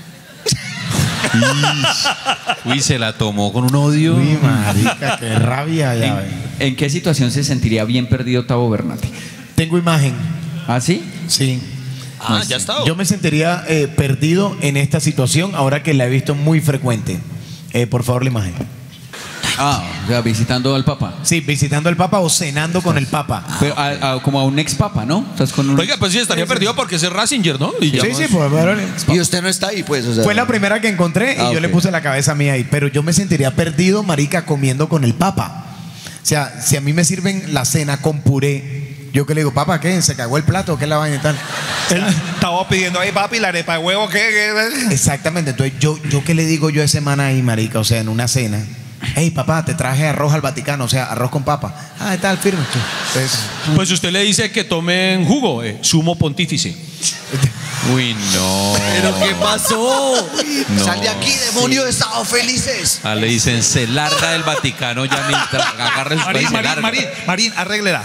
Uy, se la tomó con un odio. Uy, marica, qué rabia ya. ve. ¿En qué situación se sentiría bien perdido Tavo Bernate? Tengo imagen. ¿Ah, sí? Sí. Ah, ya está. Yo me sentiría perdido en esta situación ahora que la he visto muy frecuente. Por favor, la imagen. Ah, o sea, visitando al Papa. Sí, visitando al Papa o cenando con el Papa. Pero como a un ex Papa, ¿no? Estás con un... Oiga, pues sí, estaría perdido porque es Ratzinger, ¿no? Y ya Sí, más- sí, pues bueno, Y usted no está ahí, pues. O sea, fue la primera que encontré y Ah, yo le ok. puse la cabeza mía ahí. Pero yo me sentiría perdido, marica, comiendo con el Papa. O sea, si a mí me sirven la cena con puré, yo que le digo, Papa, ¿qué? ¿Se cagó el plato? ¿Qué es la vaina y tal? Él estaba pidiendo, ay papi, la arepa de huevo, ¿qué? Exactamente. Entonces, yo qué le digo yo esa semana ahí, marica, o sea, en una cena. Hey, papá, te traje arroz al Vaticano, o sea, arroz con papa. Ah, tal, firme. Entonces, Pues usted le dice que tomen jugo, sumo pontífice. Uy, no. ¿Pero qué pasó? No. Sal de aquí, demonio de Estado felices. Ah, le dicen, se larga del Vaticano ya mientras agarre su país, se larga. Marín, arréglela.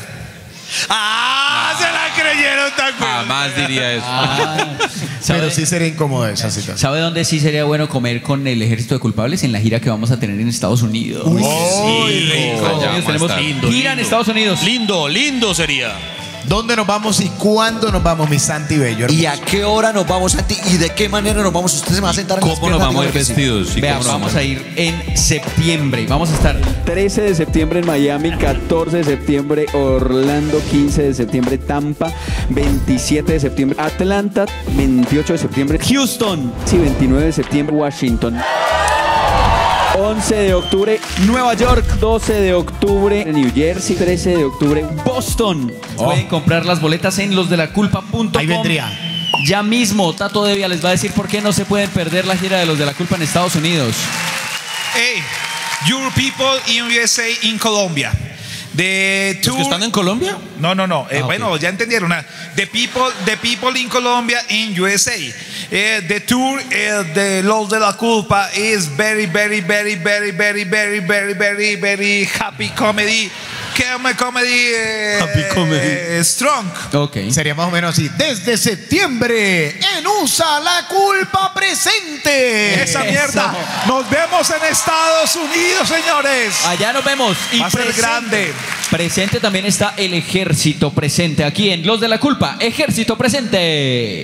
¡Ah! Se la creyeron tan Jamás diría eso. pero ¿Sabe, sí sería incómodo esa situación. ¿Sabe dónde sí sería bueno comer con el ejército de culpables? En la gira que vamos a tener en Estados Unidos. Sí, Allá vamos a Tenemos estar. gira en Estados Unidos. Lindo, lindo sería. ¿Dónde nos vamos y cuándo nos vamos, mi Santi Bello? ¿Y a qué hora nos vamos, Santi? ¿Y de qué manera nos vamos? Usted se me va a sentar en las ¿Cómo nos piernas, vamos a ir dígame que sí. vestidos? ¿Y Vea, cómo nos vamos a ir en septiembre. Vamos a estar 13 de septiembre en Miami, 14 de septiembre Orlando, 15 de septiembre Tampa, 27 de septiembre Atlanta, 28 de septiembre Houston, sí, 29 de septiembre Washington. 11 de octubre Nueva York, 12 de octubre New Jersey, 13 de octubre Boston. Pueden comprar las boletas en losdelaculpa.com. Ahí vendría. Ya mismo Tato Devia les va a decir por qué no se pueden perder la gira de Los de la Culpa en Estados Unidos. Hey, your people in USA, in Colombia. The ¿Los que están en Colombia? No. ok. Bueno, ya entendieron. The people in Colombia, in USA. The tour de Los de la Culpa is very happy comedy. Happy comedy. Strong. Ok. Sería más o menos así. Desde septiembre, en USA la culpa presente. Esa mierda. Nos vemos en Estados Unidos, señores. Allá nos vemos. Va a ser grande. Presente también está el ejército presente aquí en Los de la Culpa. Ejército presente.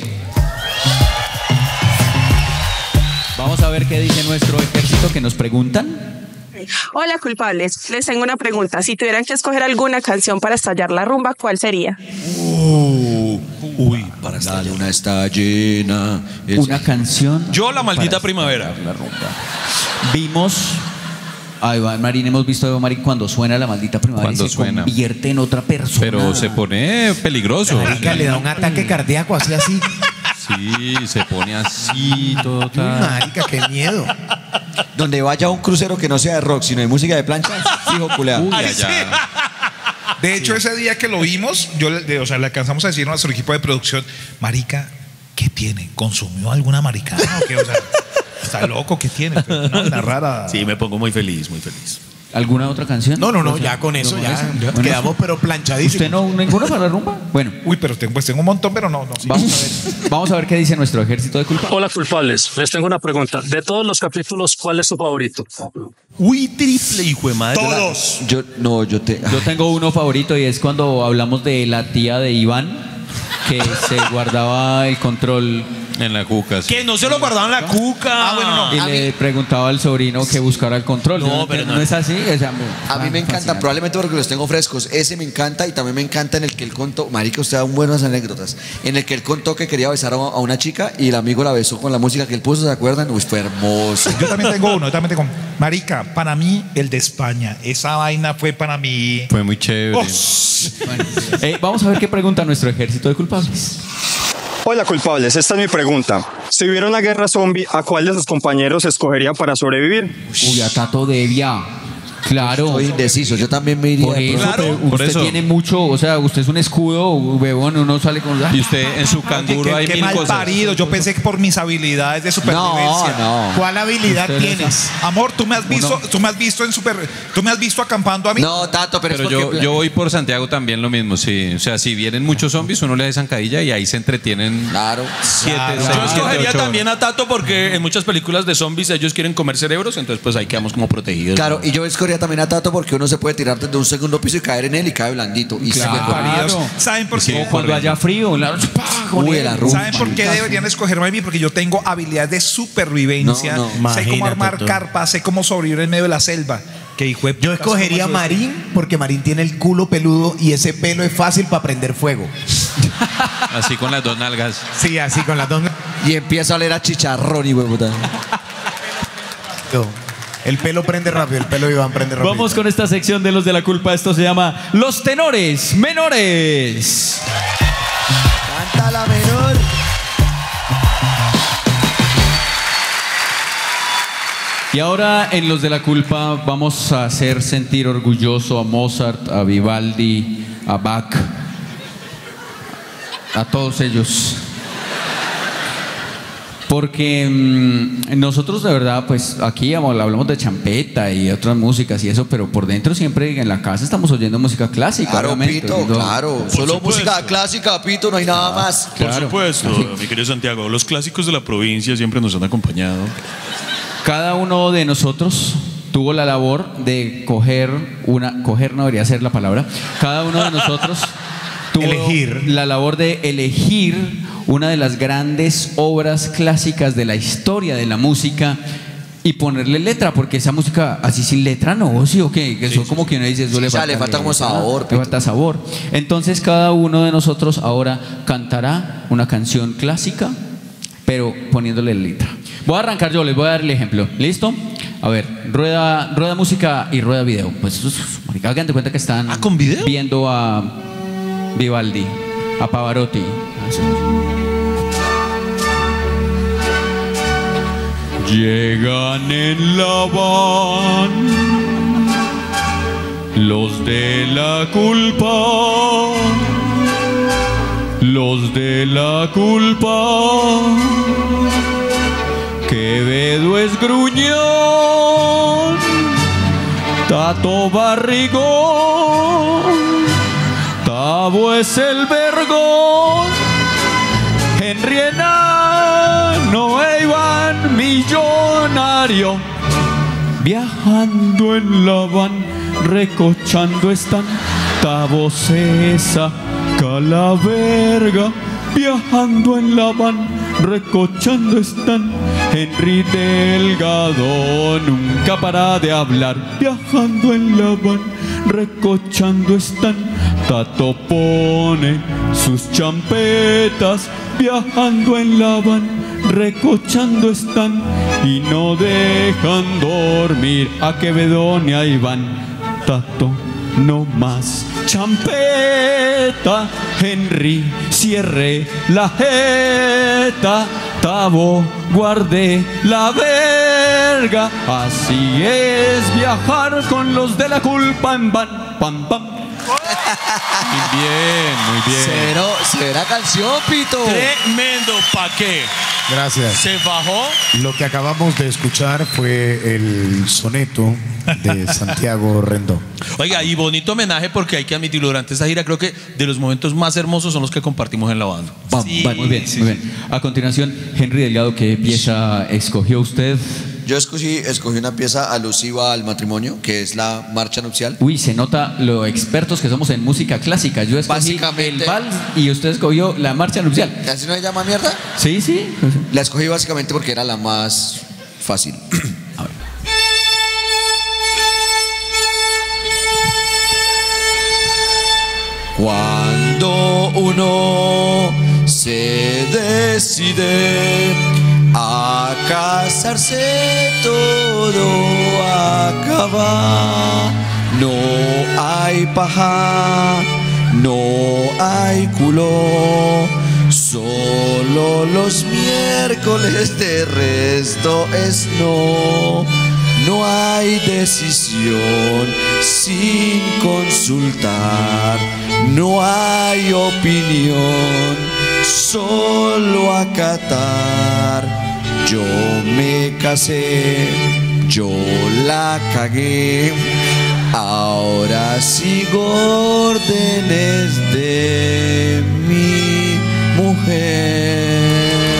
Vamos a ver qué dice nuestro ejército que nos preguntan. Hola culpables, les tengo una pregunta. Si tuvieran que escoger alguna canción para estallar la rumba, ¿cuál sería? Uy, Para la luna está llena. Una canción. Yo, La Maldita para Primavera. estallar la rumba. Vimos a Iván Marín, hemos visto a Iván Marín cuando suena La Maldita Primavera Cuando y se suena. convierte en otra persona. Pero se pone peligroso. Marica, le da un ataque cardíaco así. Sí, se pone así, todo Uy, tal. marica, qué miedo. Donde vaya un crucero que no sea de rock, sino de música de plancha, fijo culea. Uy, allá. De hecho, ese día que lo vimos, le alcanzamos a decir a nuestro equipo de producción, marica, ¿qué tiene? ¿Consumió alguna maricana o qué? O sea, está loco, ¿qué tiene? Pero una vaina rara. Sí, me pongo muy feliz, muy feliz. ¿Alguna otra canción? No, ya con eso, ya Bueno, quedamos pero planchadísimos. ¿Usted no ninguna para la rumba? Bueno, Uy, pero tengo un montón, pero no. Sí. vamos a ver qué dice nuestro ejército de culpa. Hola culpables, les tengo una pregunta. De todos los capítulos, ¿cuál es su favorito? Uy, triple, hijo de madre. Todos. Yo Yo tengo uno favorito y es cuando hablamos de la tía de Iván. que se guardaba el control En la cuca. sí. Que no se lo guardaban en la cuca. Ah, bueno, no. y le preguntaba al sobrino que buscara el control. No, pero no no. es así. O sea, A mí me encantan, fascinante. probablemente porque los tengo frescos. Ese me encanta y también me encanta en el que él contó, marica, usted da buenas anécdotas. En el que él contó que quería besar a una chica y el amigo la besó con la música que él puso, ¿se acuerdan? Uy, fue hermoso. Yo también tengo uno, yo también tengo. Marica, para mí, el de España. Esa vaina fue para mí. Fue muy chévere. Oh, Bueno, vamos a ver qué pregunta nuestro ejército de culpables. Hola culpables, esta es mi pregunta. Si hubiera una guerra zombie, ¿a cuál de sus compañeros escogería para sobrevivir? Uy, a Tato Devia. Claro. Estoy indeciso, yo también me iría. Por eso, Claro, pero por usted eso. tiene mucho, o sea, usted es un escudo, huevón, uno sale con... Y usted en su canguro hay qué mil mal cosas. parido. Yo pensé que por mis habilidades de No, supervivencia. no. ¿Cuál habilidad Usted tienes? Amor, tú me has visto tú me has visto acampando a mí. No, Tato, pero, Pero es porque... yo voy por Santiago también lo mismo, sí. O sea, si vienen muchos zombies, uno le da zancadilla y ahí se entretienen Claro. 7, Claro. 6, Yo escogería 7, 8 también a Tato porque en muchas películas de zombies ellos quieren comer cerebros, entonces pues ahí quedamos como protegidos. Claro, y yo escogería también a Tato porque uno se puede tirar desde un segundo piso y caer en él y cae blandito. Y Claro. sigue corriendo. Paridos. ¿Saben por Sí, qué? O cuando haya frío, Uy, el arroz. ¿Saben por qué deberían escogerme a mí? Porque yo tengo habilidades de supervivencia. No, no. Sé Imagínate cómo armar tú. carpas, sé cómo sobrevivir en medio de la selva. Que hijo de Yo putas, escogería a ¿cómo es eso? Marín porque Marín tiene el culo peludo y ese pelo es fácil para prender fuego. así con las dos nalgas. Sí, así con las dos. Y empieza a oler a chicharrón y huevuta. El pelo prende rápido, el pelo de Iván prende rápido. Vamos con esta sección de los de la culpa. Esto se llama Los Tenores Menores. Canta la menor. Y ahora en Los de la culpa vamos a hacer sentir orgulloso a Mozart, a Vivaldi, a Bach, a todos ellos. Porque nosotros de verdad, pues aquí hablamos de champeta y otras músicas y eso, pero por dentro siempre en la casa estamos oyendo música clásica. Claro, obviamente, Pito, oyendo- claro. Solo supuesto. música clásica, Pito, no hay nada más. Por Claro. supuesto, mi querido Santiago, los clásicos de la provincia siempre nos han acompañado. Cada uno de nosotros tuvo la labor de coger no debería ser la palabra, cada uno de nosotros tuvo Elegir. la labor de elegir una de las grandes obras clásicas de la historia de la música y ponerle letra, porque esa música así sin letra no, ¿sí o qué? Que eso como que uno dice, eso Sí, o sea, le falta como letra, sabor, le Pito. falta sabor. Entonces cada uno de nosotros ahora cantará una canción clásica, pero poniéndole letra. Voy a arrancar yo, les voy a dar el ejemplo. ¿Listo? A ver, rueda música y rueda video. Pues, marica, hagan de cuenta que están ¿con video? viendo a Vivaldi, a Pavarotti. Llegan en la van los de la culpa, los de la culpa. Quevedo es gruñón, Tato barrigón, Tavo es el vergón, Henry enano e Iván millonario. Viajando en la van, recochando están, Tavo se saca la verga. Viajando en la van, recochando están, Henry Delgado nunca para de hablar. Viajando en la van, recochando están, Tato pone sus champetas. Viajando en la van, recochando están y no dejan dormir a Quevedo ni a Iván. Tato, no más champeta. Henry, cierre la jeta. Tavo, guarde la verga. Así es viajar con los de la culpa en van. Pam, pam. Muy bien, muy bien. Será canción, Pito. Tremendo, ¿pa' qué? Gracias. Se bajó. Lo que acabamos de escuchar fue el soneto de Santiago Rendón. Oiga, y bonito homenaje porque hay que admitirlo, durante esta gira creo que de los momentos más hermosos son los que compartimos en la banda. Muy bien, muy bien. A continuación, Henry Delgado, ¿qué pieza escogió usted? Yo escogí una pieza alusiva al matrimonio, que es la marcha nupcial. Uy, se nota lo expertos que somos en música clásica. Yo escogí Básicamente- el vals y usted escogió la marcha nupcial. ¿Así no se llama mierda? Sí, sí. La escogí básicamente porque era la más fácil. A ver. Cuando uno se decide a casarse, todo acaba. No hay paja, no hay culo, solo los miércoles, de resto es no. No hay decisión sin consultar, no hay opinión, solo acatar. Yo me casé, yo la cagué, ahora sigo órdenes de mi mujer.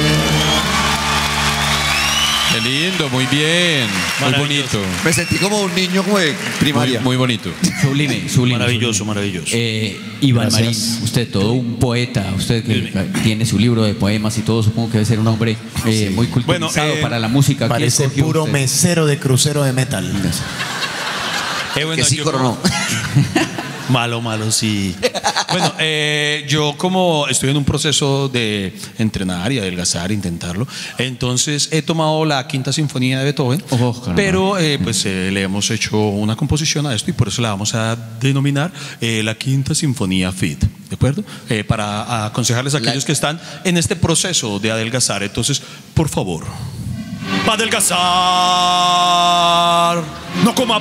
Qué lindo, muy bien. Muy bonito. Me sentí como un niño como de primaria. Muy bonito. Sublime, sublime. Maravilloso, sublime. maravilloso. Iván Marín, Gracias. usted todo un poeta, usted que tiene su libro de poemas y todo, supongo que debe ser un hombre muy culturizado Bueno, para la música. ¿Qué Parece escogió puro usted? mesero de crucero de metal. Bueno, Que sí yo- coronó. Malo, sí. Bueno, yo como estoy en un proceso de entrenar y adelgazar, intentarlo, entonces he tomado la Quinta Sinfonía de Beethoven, Caramba. pero pues le hemos hecho una composición a esto y por eso la vamos a denominar la Quinta Sinfonía Fit, ¿de acuerdo? Para aconsejarles a aquellos que están en este proceso de adelgazar. Entonces, por favor, para adelgazar, no coma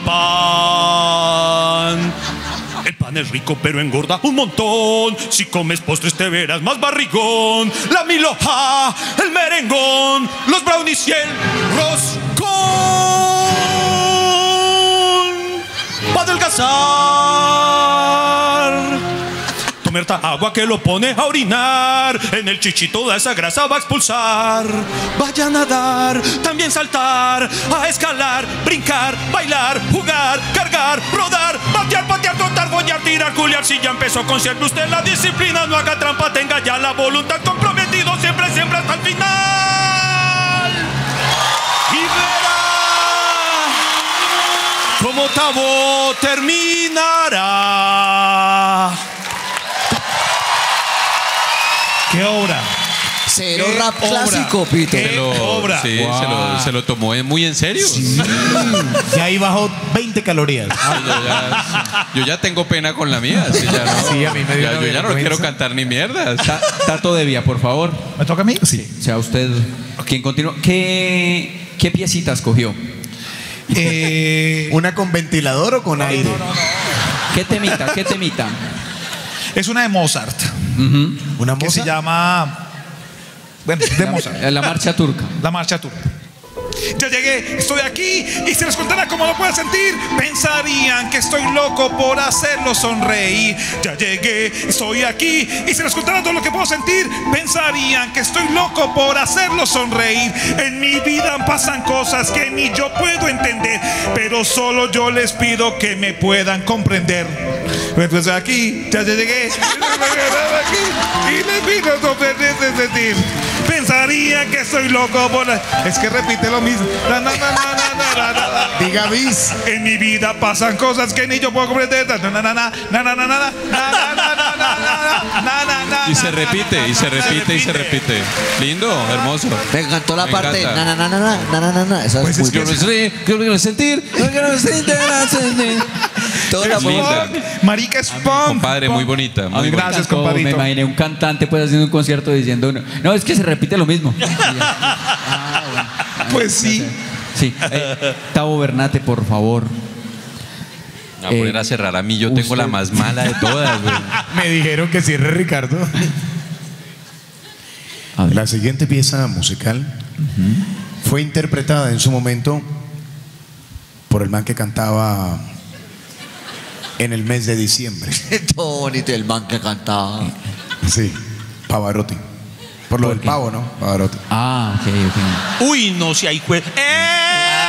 pan. El pan es rico pero engorda un montón. Si comes postres te verás más barrigón. La milhoja, el merengón, los brownies y el roscón. Pa' adelgazar. Tome harta agua que lo pone a orinar. En el chichi toda esa grasa va a expulsar. Vaya a nadar, también saltar, a escalar, brincar, bailar, jugar, cargar, rodar, patear, trotar, follar, tirar, culiar. Si ya empezó, conserve usted la disciplina. No haga trampa, tenga ya la voluntad, comprometido siempre hasta el final. Y verá cómo Tabo terminará. ¿Qué obra? Cero ¿Qué rap obra? clásico, Pito. ¿Qué obra? Sí, se lo tomó muy en serio. Ya ahí bajó 20 calorías. Yo ya tengo pena con la mía. Sí, ya no, Sí, a mí me dio yo una ya no vergüenza. quiero cantar ni mierdas. Tato Devia, por favor. ¿Me toca a mí? Sí. Sea usted quien continúa. ¿Qué piecita escogió? ¿Una con ventilador o con aire? ¿Qué temita? ¿Qué temita? Es una de Mozart. Ujú. ¿Una Que se moza? llama. Bueno, de Mozart. La marcha turca. La marcha turca. Ya llegué, estoy aquí y si les contara cómo lo puedo sentir, pensarían que estoy loco por hacerlos sonreír. Ya llegué, estoy aquí y si les contara todo lo que puedo sentir, pensarían que estoy loco por hacerlos sonreír. En mi vida pasan cosas que ni yo puedo entender, pero solo yo les pido que me puedan comprender. Pues aquí, ya llegué, aquí y les pido comprender sentir. Pensarían que soy loco por es que repite lo mismo. Diga bis. En mi vida pasan cosas que ni yo puedo comprender. Y se repite, y se repite, y se repite. Lindo, hermoso. Me encantó la Me parte encanta. na. Esa Pues es muy es que buena. Yo quiero sentir. Toda la linda. Marica es punk. Compadre, muy bonita. A Muy mí me Gracias, encantó, compadrito. Me imaginé un cantante pues haciendo un concierto diciendo no, es que se repite lo mismo. Pues sí. Sí. Tavo Bernate, por favor. A poner a cerrar a mí, yo tengo la más mala de todas, güey. Me dijeron que cierre Ricardo. A ver. La siguiente pieza musical fue interpretada en su momento por el man que cantaba en el mes de diciembre. Todo bonito el man que cantaba. Sí, Pavarotti. Por lo ¿Por del qué? pavo, ¿no? Pavarotti. Ah, ok. Uy, no, si hay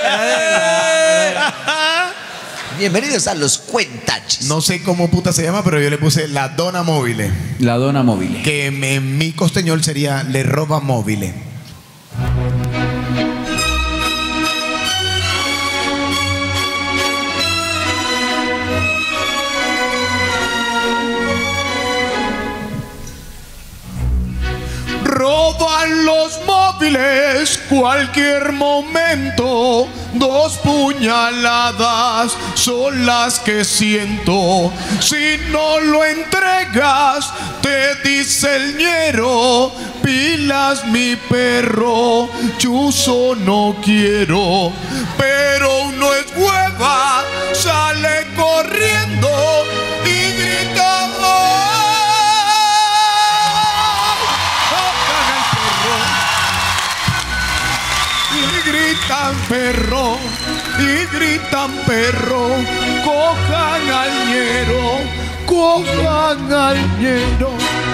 Bienvenidos a los Cuentaches. No sé cómo puta se llama, pero yo le puse la dona móvil. La dona móvil. Que en mi costeñol sería le roba móvil. Roban los móviles cualquier momento. 2 puñaladas son las que siento. Si no lo entregas, te dice el ñero. Pilas mi perro, chuzo no quiero. Pero uno es hueva, sale corriendo y grita. Y gritan perro, cojan al ñero, cojan al ñero.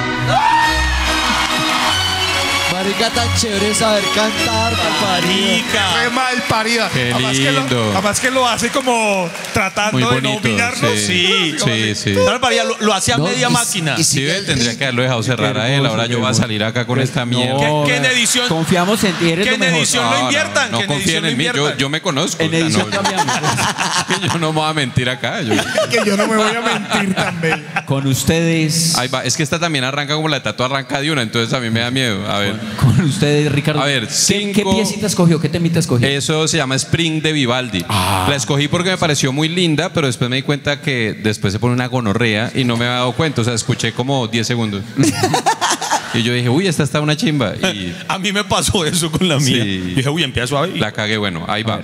Marica, tan chévere saber cantar, Marica. Qué mal parida. Qué lindo. Además que lo hace como tratando Muy de no bonito, humillarnos. sí. Sí. Tal María lo hacía No, media y- máquina. y Sí, sigue ve, el tendría ritmo. que haberlo dejado cerrar a él. Ahora yo voy a salir acá con esta mierda. ¿Qué en edición? Confiamos en ti, eres Que lo en mejor. edición lo inviertan. No que en confíen edición lo en mí. inviertan. Yo me conozco. En edición o sea, cambiamos. yo no me voy a mentir acá. Que yo no me voy a mentir también. Con ustedes. Ahí va. Es que esta también arranca como la tatu arranca de una, entonces a mí me da miedo. A ver. Con ustedes, Ricardo. A ver, ¿Qué 5. piecita escogió? ¿Qué temita escogió? Eso se llama Spring de Vivaldi. La escogí porque me pareció muy linda, pero después me di cuenta que después se pone una gonorrea y no me había dado cuenta. O sea, escuché como 10 segundos. Y yo dije, uy, esta está una chimba. Y A mí me pasó eso con la mía. Sí. Yo dije, uy, empieza suave. la cagué. Bueno, ahí va.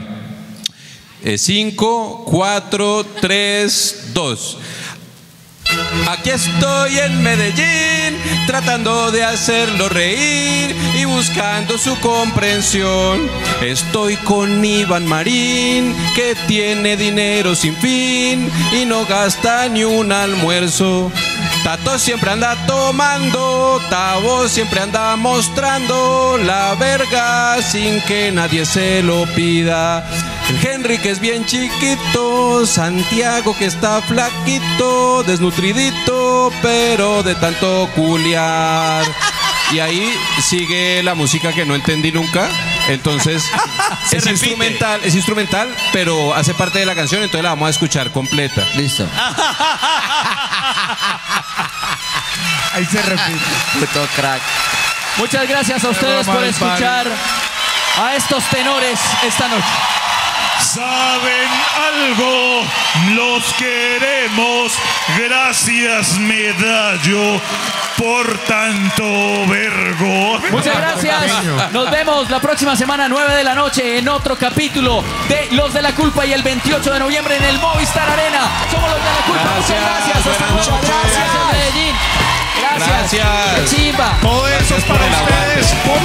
5, 4, 3, 2. Aquí estoy en Medellín, tratando de hacerlo reír y buscando su comprensión. Estoy con Iván Marín, que tiene dinero sin fin y no gasta ni un almuerzo. Tato siempre anda tomando, Tavo siempre anda mostrando la verga sin que nadie se lo pida. El Henry que es bien chiquito, Santiago que está flaquito, desnutridito, pero de tanto culiar. Y ahí sigue la música que no entendí nunca. Entonces es instrumental, pero hace parte de la canción, entonces la vamos a escuchar completa. Listo. Ahí se repite. Puto crack. Muchas gracias a ustedes por escuchar a estos tenores esta noche. ¿Saben algo? Los queremos. Gracias, Medallo, por tanto vergo. Muchas gracias. Nos vemos la próxima semana, 9 de la noche, en otro capítulo de Los de la Culpa y el 28 de noviembre en el Movistar Arena. Somos Los de la Culpa. Muchas gracias. Hasta Buenas luego. noches. Gracias, Medellín. Gracias. Gracias. Qué chimba. Todo eso es para ustedes. Por